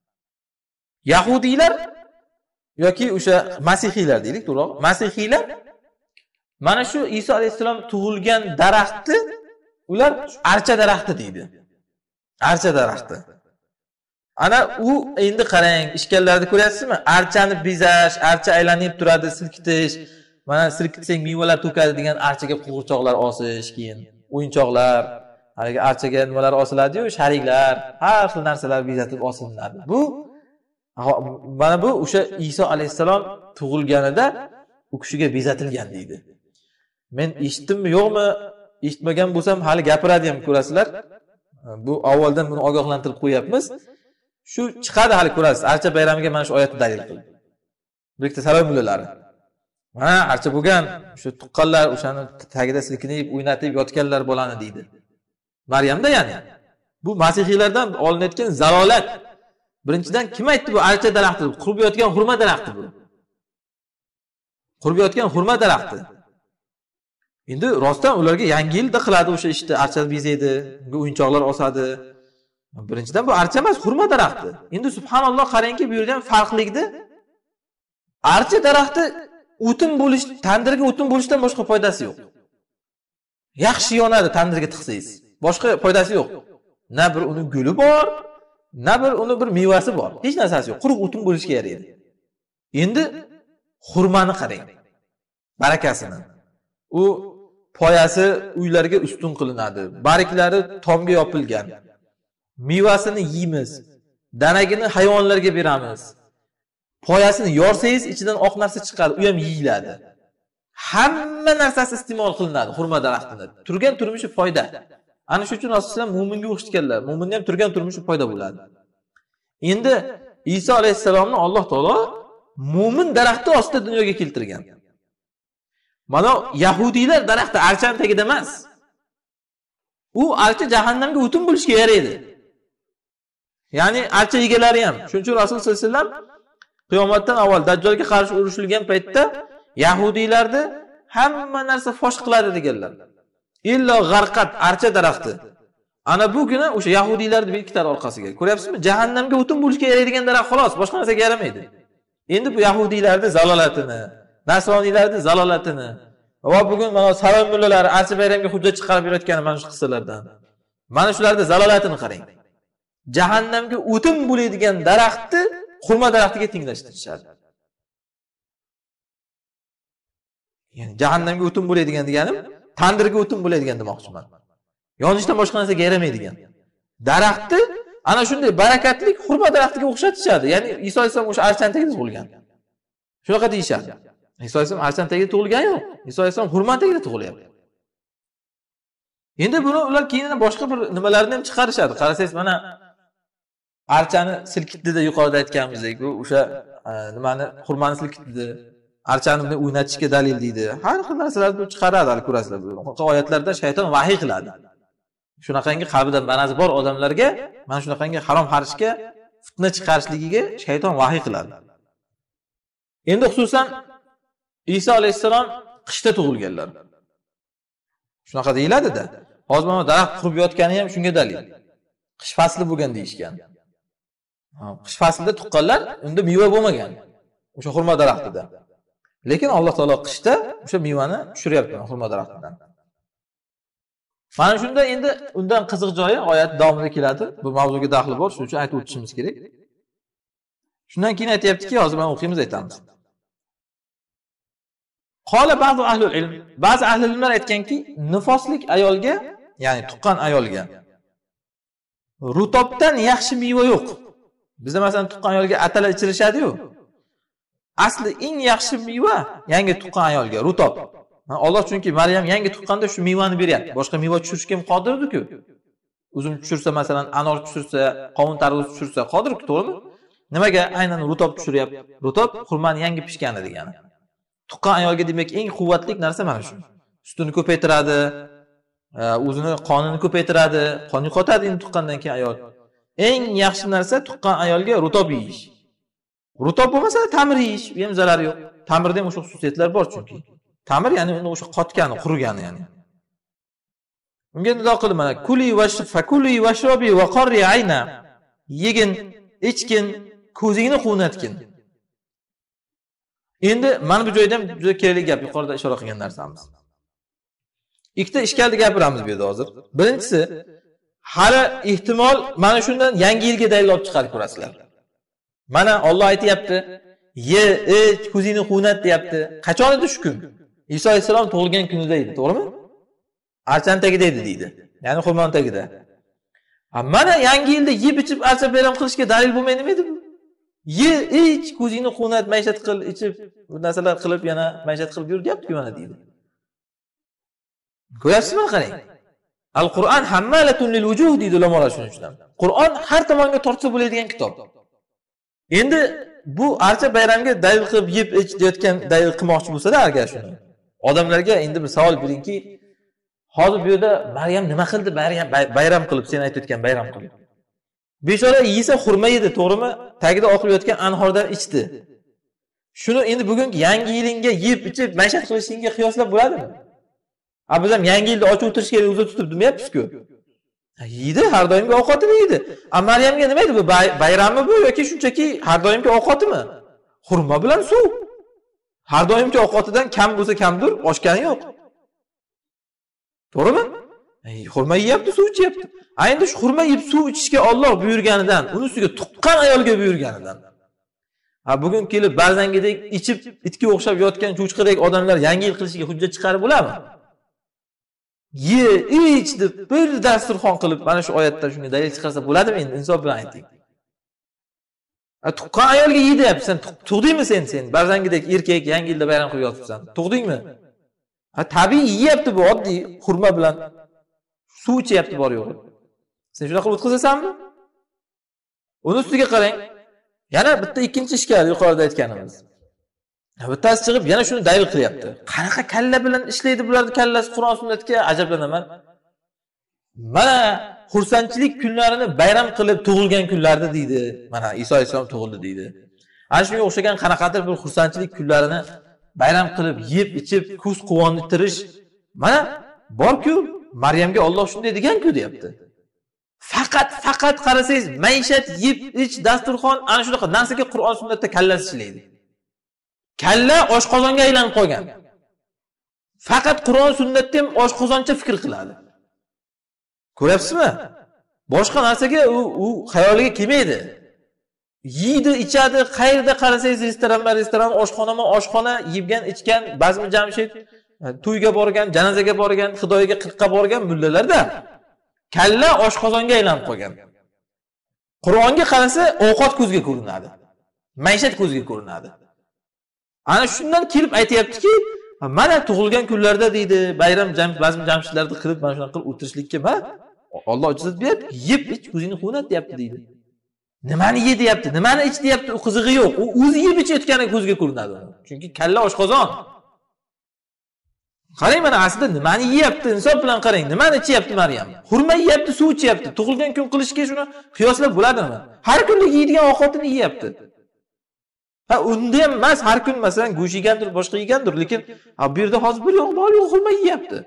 Yahudiylar yoki o'sha masihiylar deylik, to'g'ri? Masihiylar mana shu Iso alayhissalom tug'ilgan daraxtni ular archa daraxti deydi. Archa daraxti. Ana u endi qarang, ishkallarni ko'ryapsizmi? Archani bezash, archa aylanib turadi, silkitish. Mana silkitsang mevalar to'kadi degan archaga qo'g'irchoqlar osish, keyin o'yinchoqlar, haligi archaga nimalar osiladi-yu, shariklar, har xil narsalar bezatib osiladi. Bu mana bu o'sha Iso alayhissalom tug'ilganida u kishiga bezatilgan deydi. Men eshitdimmi, yo'qmi, eshitmagan bo'lsam hali gapiradi ham, ko'rasizlar. Bu avvaldan buni ogohlantirib qo'yapmiz. Shu chiqadi, hali ko'rasiz. Archa bayramiga mana shu oyatni dalil qildi. Birikta salom mulalari. Mana archa bo'lgan, shu tuqqanlar o'shani tagida silkinib, o'ynatib yotganlar bolani deydi. Maryamda ya'ni. Bu masihiylardan olinayotgan zalolat. Birinchidan kim aytdi bu archa daraxti? Qurib yotgan xurma daraxti bu. Qurib yotgan xurma daraxti. Endi rostdan ularga yangi yilda qiladi o'sha ishni, archa bezaydi, unga o'yinchoqlar osadi. Birinchidan bu archa emas, xurma daraxti. Endi subhanalloh, qarangki, bu yerdan farqlikda archa daraxti o'tin bo'lish, tandirga o'tin bo'lishdan boshqa foydasi yo'q. Yaxshi yonadi tandirga tiqsangiz. Boshqa foydasi yo'q. Na bir uni guli bor, na bir uni bir mevasi bor. Hech narsasi yo'q. Quruq o'tin bo'lishga yaraydi. Endi xurmani qarang. Barakasini. U poyasi uylarga ustun qilinadi. Bariklari tomga yopilgan. Mevasini yeymiz. Danagini hayvonlarga beramiz. Poyasini yorsangiz ichidan oq narsa chiqadi, u ham yeyiladi. Hamma narsasi iste'mol qilinadi xurma daraxtini. Turgan turmushi foyda. Ana shu uchun Rasululloh mu'minga o'xshatganlar. Mu'minning ham turgan turmushi foyda bo'ladi. Endi Iso alayhissalomni Alloh taolo mu'min daraxti ostida dunyoga keltirgan. Mana yahudiylar daraxti archaning tagida emas. U archa jahannamga o'tin bo'lishga yaraydi. Ya'ni archa egalari ham. Shuning uchun Rasululloh sollallohu alayhi vasallam qiyomatdan avval Dajjolga qarshi urushilgan paytda yahudiylarni hamma narsa fosh qiladi deganlar. Illo g'arqat archa daraxti. Ana bu kuni o'sha yahudiylarni bekitadi orqasiga. Ko'ryapsizmi? Jahannamga o'tin bo'lishga yaraydigan daraxt xolos, boshqa narsaga yaramaydi. Endi bu yahudiylarning zalolatini, nasroniylarning zalolatini va bugun mana salom mullalari archa bayramga hujjat chiqarib berayotgan mana shu qissalardan. Mana shularning zalolatini qarang. Jahannamga o'tin bo'ladigan daraxtni xurma daraxtiga tenglashtirishadi. Ya'ni jahannamga o'tin bo'ladigan deganim, tandirga o'tin bo'ladigan demoqchiman. Yonishdan boshqa narsaga yaramaydigan. Daraxtni ana shunday barakatli xurma daraxtiga o'xshatishadi. Ya'ni Iso alayhisalom o'sha archaning tagida tug'ilgan. Shunaqa deyishadi. Iso alayhisalom archani tagida tug'ilgani yo'q. Iso alayhisalom xurmoni tagida tug'ilyapti. Endi buni ular keyin boshqa bir nimalarni ham chiqarishadi. Qarasangiz mana archani silkitdi-da yuqorida aytganimizdek, bu o'sha nimani xurmoni silkitdi. Archani buni o'ynatishga dalil deydi. Har xil narsalarni chiqaradi, hali ko'rasizlar. Bu oyatlarda shayton vahiy qiladi. Shunaqangi qalbida manazi bor odamlarga, mana shunaqangi harom harishga, fitna chiqarishligiga shayton vahiy qiladi. Endi xususan Iso alayhissalom qishda tug'ilganlar. Shunaqa deyiladi-da. Hozir mana daraxt qurib yotgani ham shunga dalil. Qish fasli bo'lgan deyishgan. Qish faslida tuqqanlar unda meva bo'lmagan. O'sha xurmo daraxtida. Lekin Alloh taolo qishda o'sha mevani tushiryapti xurmo daraxtidan. Mana shunda endi undan qiziq joyi oyat davomida keladi. Bu mavzuga daxli bor, shuning uchun aytib o'tishimiz kerak. Shundan keyin aytayaptiki, hozir men o'qiymiz, aytamiz. Qola ba'zi ahlul ilm, ba'zi ahlul ilmlar aytganki, nifoslik ayolga, ya'ni tuqqan ayolga rutobdan yaxshi meva yo'q. Bizda masalan tuqqan ayolga atalar ichirishadi-yu. Asli eng yaxshi meva yangi tuqqan ayolga rutob. Alloh chunki Maryam yangi tuqqanda shu mevani beryapti. Boshqa meva tushirishga ham qodirdi-ku. Uzum tushirsa masalan, anor tushirsa, qovun tarvuz tushirsa qodir-ku, to'g'rimi? Nimaga aynan rutob tushiryapti? Rutob xurmoni yangi pishgani degani. Tuqqan ayolga demak eng quvvatli narsa mana shu. Sutini ko'paytiradi, o'zini qonini ko'paytiradi, qon yo'qotadi endi tuqqandan keyin ayol. Eng yaxshi narsa tuqqan ayolga rutob yeyish. Rutob bo'lmasa tamir yeyish, bu ham zarari yo'q. Tamirda ham o'sha xususiyatlar bor chunki. Tamir ya'ni uni o'sha qotgani, qurigani ya'ni. Unga nido qildi mana kuli fakuli washrobi wa qarri ayna. Yegin, ichgin, ko'zingni quvnatgin. Endi mana bu joyda ham juda kerakli gap, yuqorida ishora qilgan narsamiz. Ikkita ishkalni gapiramiz bu yerda hozir. Birinchisi, hali ehtimol mana shundan yangi yilga dalil olib chiqarib ko'rasizlar. Mana Alloh aytayapti, ye, ich, ko'zingni quvnat deyapti. Qachon edi shu kun? Iso alayhisalom tug'ilgan kunida edi, to'g'rimi? Archan tagida edi deydi. Ya'ni xurmon tagida. Mana yangi yilda yeb ichib archa bayram qilishga dalil bo'lmaydi nima edi bu? Ye, ich, ko'zingni quvnat, maishat qil, ichib, bu narsalar qilib yana maishat qilib yur deyapti-ku mana deydi. Ko'ryapsizmi qarang? Al-Qur'on hammalatun lil wujuh deydi ulamolar shuning uchun. Qur'on har tomonga tortsa bo'ladigan kitob. Endi bu archa bayramga dalil qilib yeb ich deyotgan dalil qilmoqchi bo'lsa-da agar shuni. Odamlarga endi bir savol beringki, hozir bu yerda Maryam nima qildi? Bayram qilib, sen aytayotgan bayram qilib. Bechora yesa xurma yedi, to'g'rimi? Tagida oqib yotgan anhordan ichdi. Shuni endi bugungi yangi yilingga yeb ichib maishat qilishingga qiyoslab bo'ladimi? Biz ham yangi yilda och o'tirishga o'zi tutib demayapmiz-ku. Yeydi, har doimgi ovqatini yeydi. Maryamga nima edi bu? Bayrammi bu yoki shunchaki har doimgi ovqatimi? Xurma bilan suv. Har doimgi ovqatidan kam bo'lsa kamdir, oshgani yo'q. To'g'rimi? Xurma yeyapti, suv ichyapti. Endi shu xurma yeb suv ichishga Alloh buyurganidan, uni ustiga tuqqan ayolga buyurganidan. Bugun kelib barzangidek ichib, itga o'xshab yotgan cho'chqadek odamlar yangi yil qilishiga hujjat chiqarib bo'ladimi? Ye, ich deb bir dasturxon qilib mana shu oyatdan shunga dalil chiqarsa bo'ladimi endi insof bilan ayting. Tuqqan ayolga ye deyapsan, tug'dingmi sen? Barzangidek erkak yangi yilda bayram qilib yotibsan. Tug'dingmi? Tabiiy yeyapti bu oddiy xurma bilan suv ichyapti bor yo'g'i. Sen shuna qilib o'tkazasanmi? Uni ustiga qarang. Yana bitta ikkinchi ishkal yuqorida aytganimiz. Bittasi chiqib yana shuni dalil qilyapti. Qanaqa kalla bilan ishlaydi bularning kallasi Qur'on sunnatga ajablanaman. Mana xursandchilik kunlarini bayram qilib tug'ilgan kunlarda deydi. Mana Iso alayhisalom tug'ildi deydi. Ana shunga o'xshagan qanaqadir bir xursandchilik kunlarini bayram qilib, yeb ichib, ko'z quvontirish. Mana bor-ku, Maryamga Alloh shunday degan-ku deyapti. Faqat qarasangiz, maishat, yeb ich, dasturxon ana shunaqa narsaga Qur'on sunnatda kallasi ishlaydi. Kalla oshqozonga aylanib qolgan. Faqat Qur'on sunnatda ham oshqozoncha fikr qiladi. Ko'ryapsizmi? Boshqa narsaga u xayoliga kelmaydi. Yeydi, ichadi, qayerda qarasangiz restoran, oshxona, yebgan, ichgan, Bazmi Jamshid to'yga borgan, janozaga borgan, Xudoyga qirqqa borgan mullalarda kalla oshqozonga aylanib qolgan. Qur'onga qarasa ovqat ko'zga ko'rinadi. Maishat ko'zga ko'rinadi. Ana shundan kelib aytayaptiki, mana tug'ilgan kunlarda deydi, bayram bazm jamshidlarda qilib, mana shunaqa qilib o'tirishlikka ma Alloh ijozat berib, yeb ich ko'zingni quvnat deyapti deydi. Nimani ye deyapti, nimani ich deyapti, u qizig'i yo'q. U o'zi yeb ichayotgani ko'zga ko'rinadi. Chunki kalla oshqozon. Qarang mana aslida nimani yeyapti, insof bilan qarang, nimani ichyapti Maryam? Xurma yeyapti, suv ichyapti. Tug'ilgan kun qilishga shuni qiyoslab bo'ladimi? Har kunlik yeydigan ovqatini yeyapti. Ha, unda ham emas, har kun masalan go'sht yegandir, boshqa yegandir, lekin bu yerda hozir bir yo'q, bor yo'q xurma yeyapti.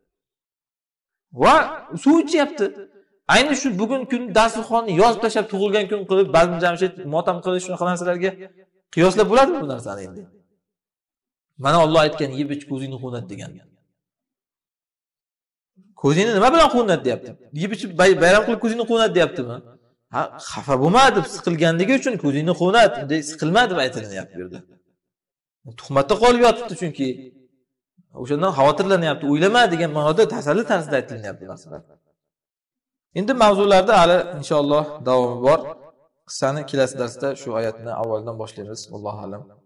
Va suv ichyapti. Ayni shu bugun kun dasturxonni yozib tashlab tug'ilgan kun qilib, bazm jamshid motam qilish shunaqa narsalarga qiyoslab bo'ladimi bu narsani endi? Mana Alloh aytgan, yeb ich ko'zingni quvnat degan. Ko'zingni nima bilan quvnat deyapti? Yeb ichib bayram qilib ko'zingni quvnat deyaptimi? Ha, xafa bo'lma deb, siqilganligi uchun ko'zingni quvnat, unday siqilma deb aytilyapti bu yerda. Tuhmatda qolib yotibdi chunki. O'shandan xavotirlanyapti, o'ylama degan ma'noda tasalli tarzida aytilyapti narsalar. Endi mavzularda hali inshaalloh davomi bor. Qissani kelasi darsda shu oyatni avvaldan boshlaymiz. Allohu a'lam.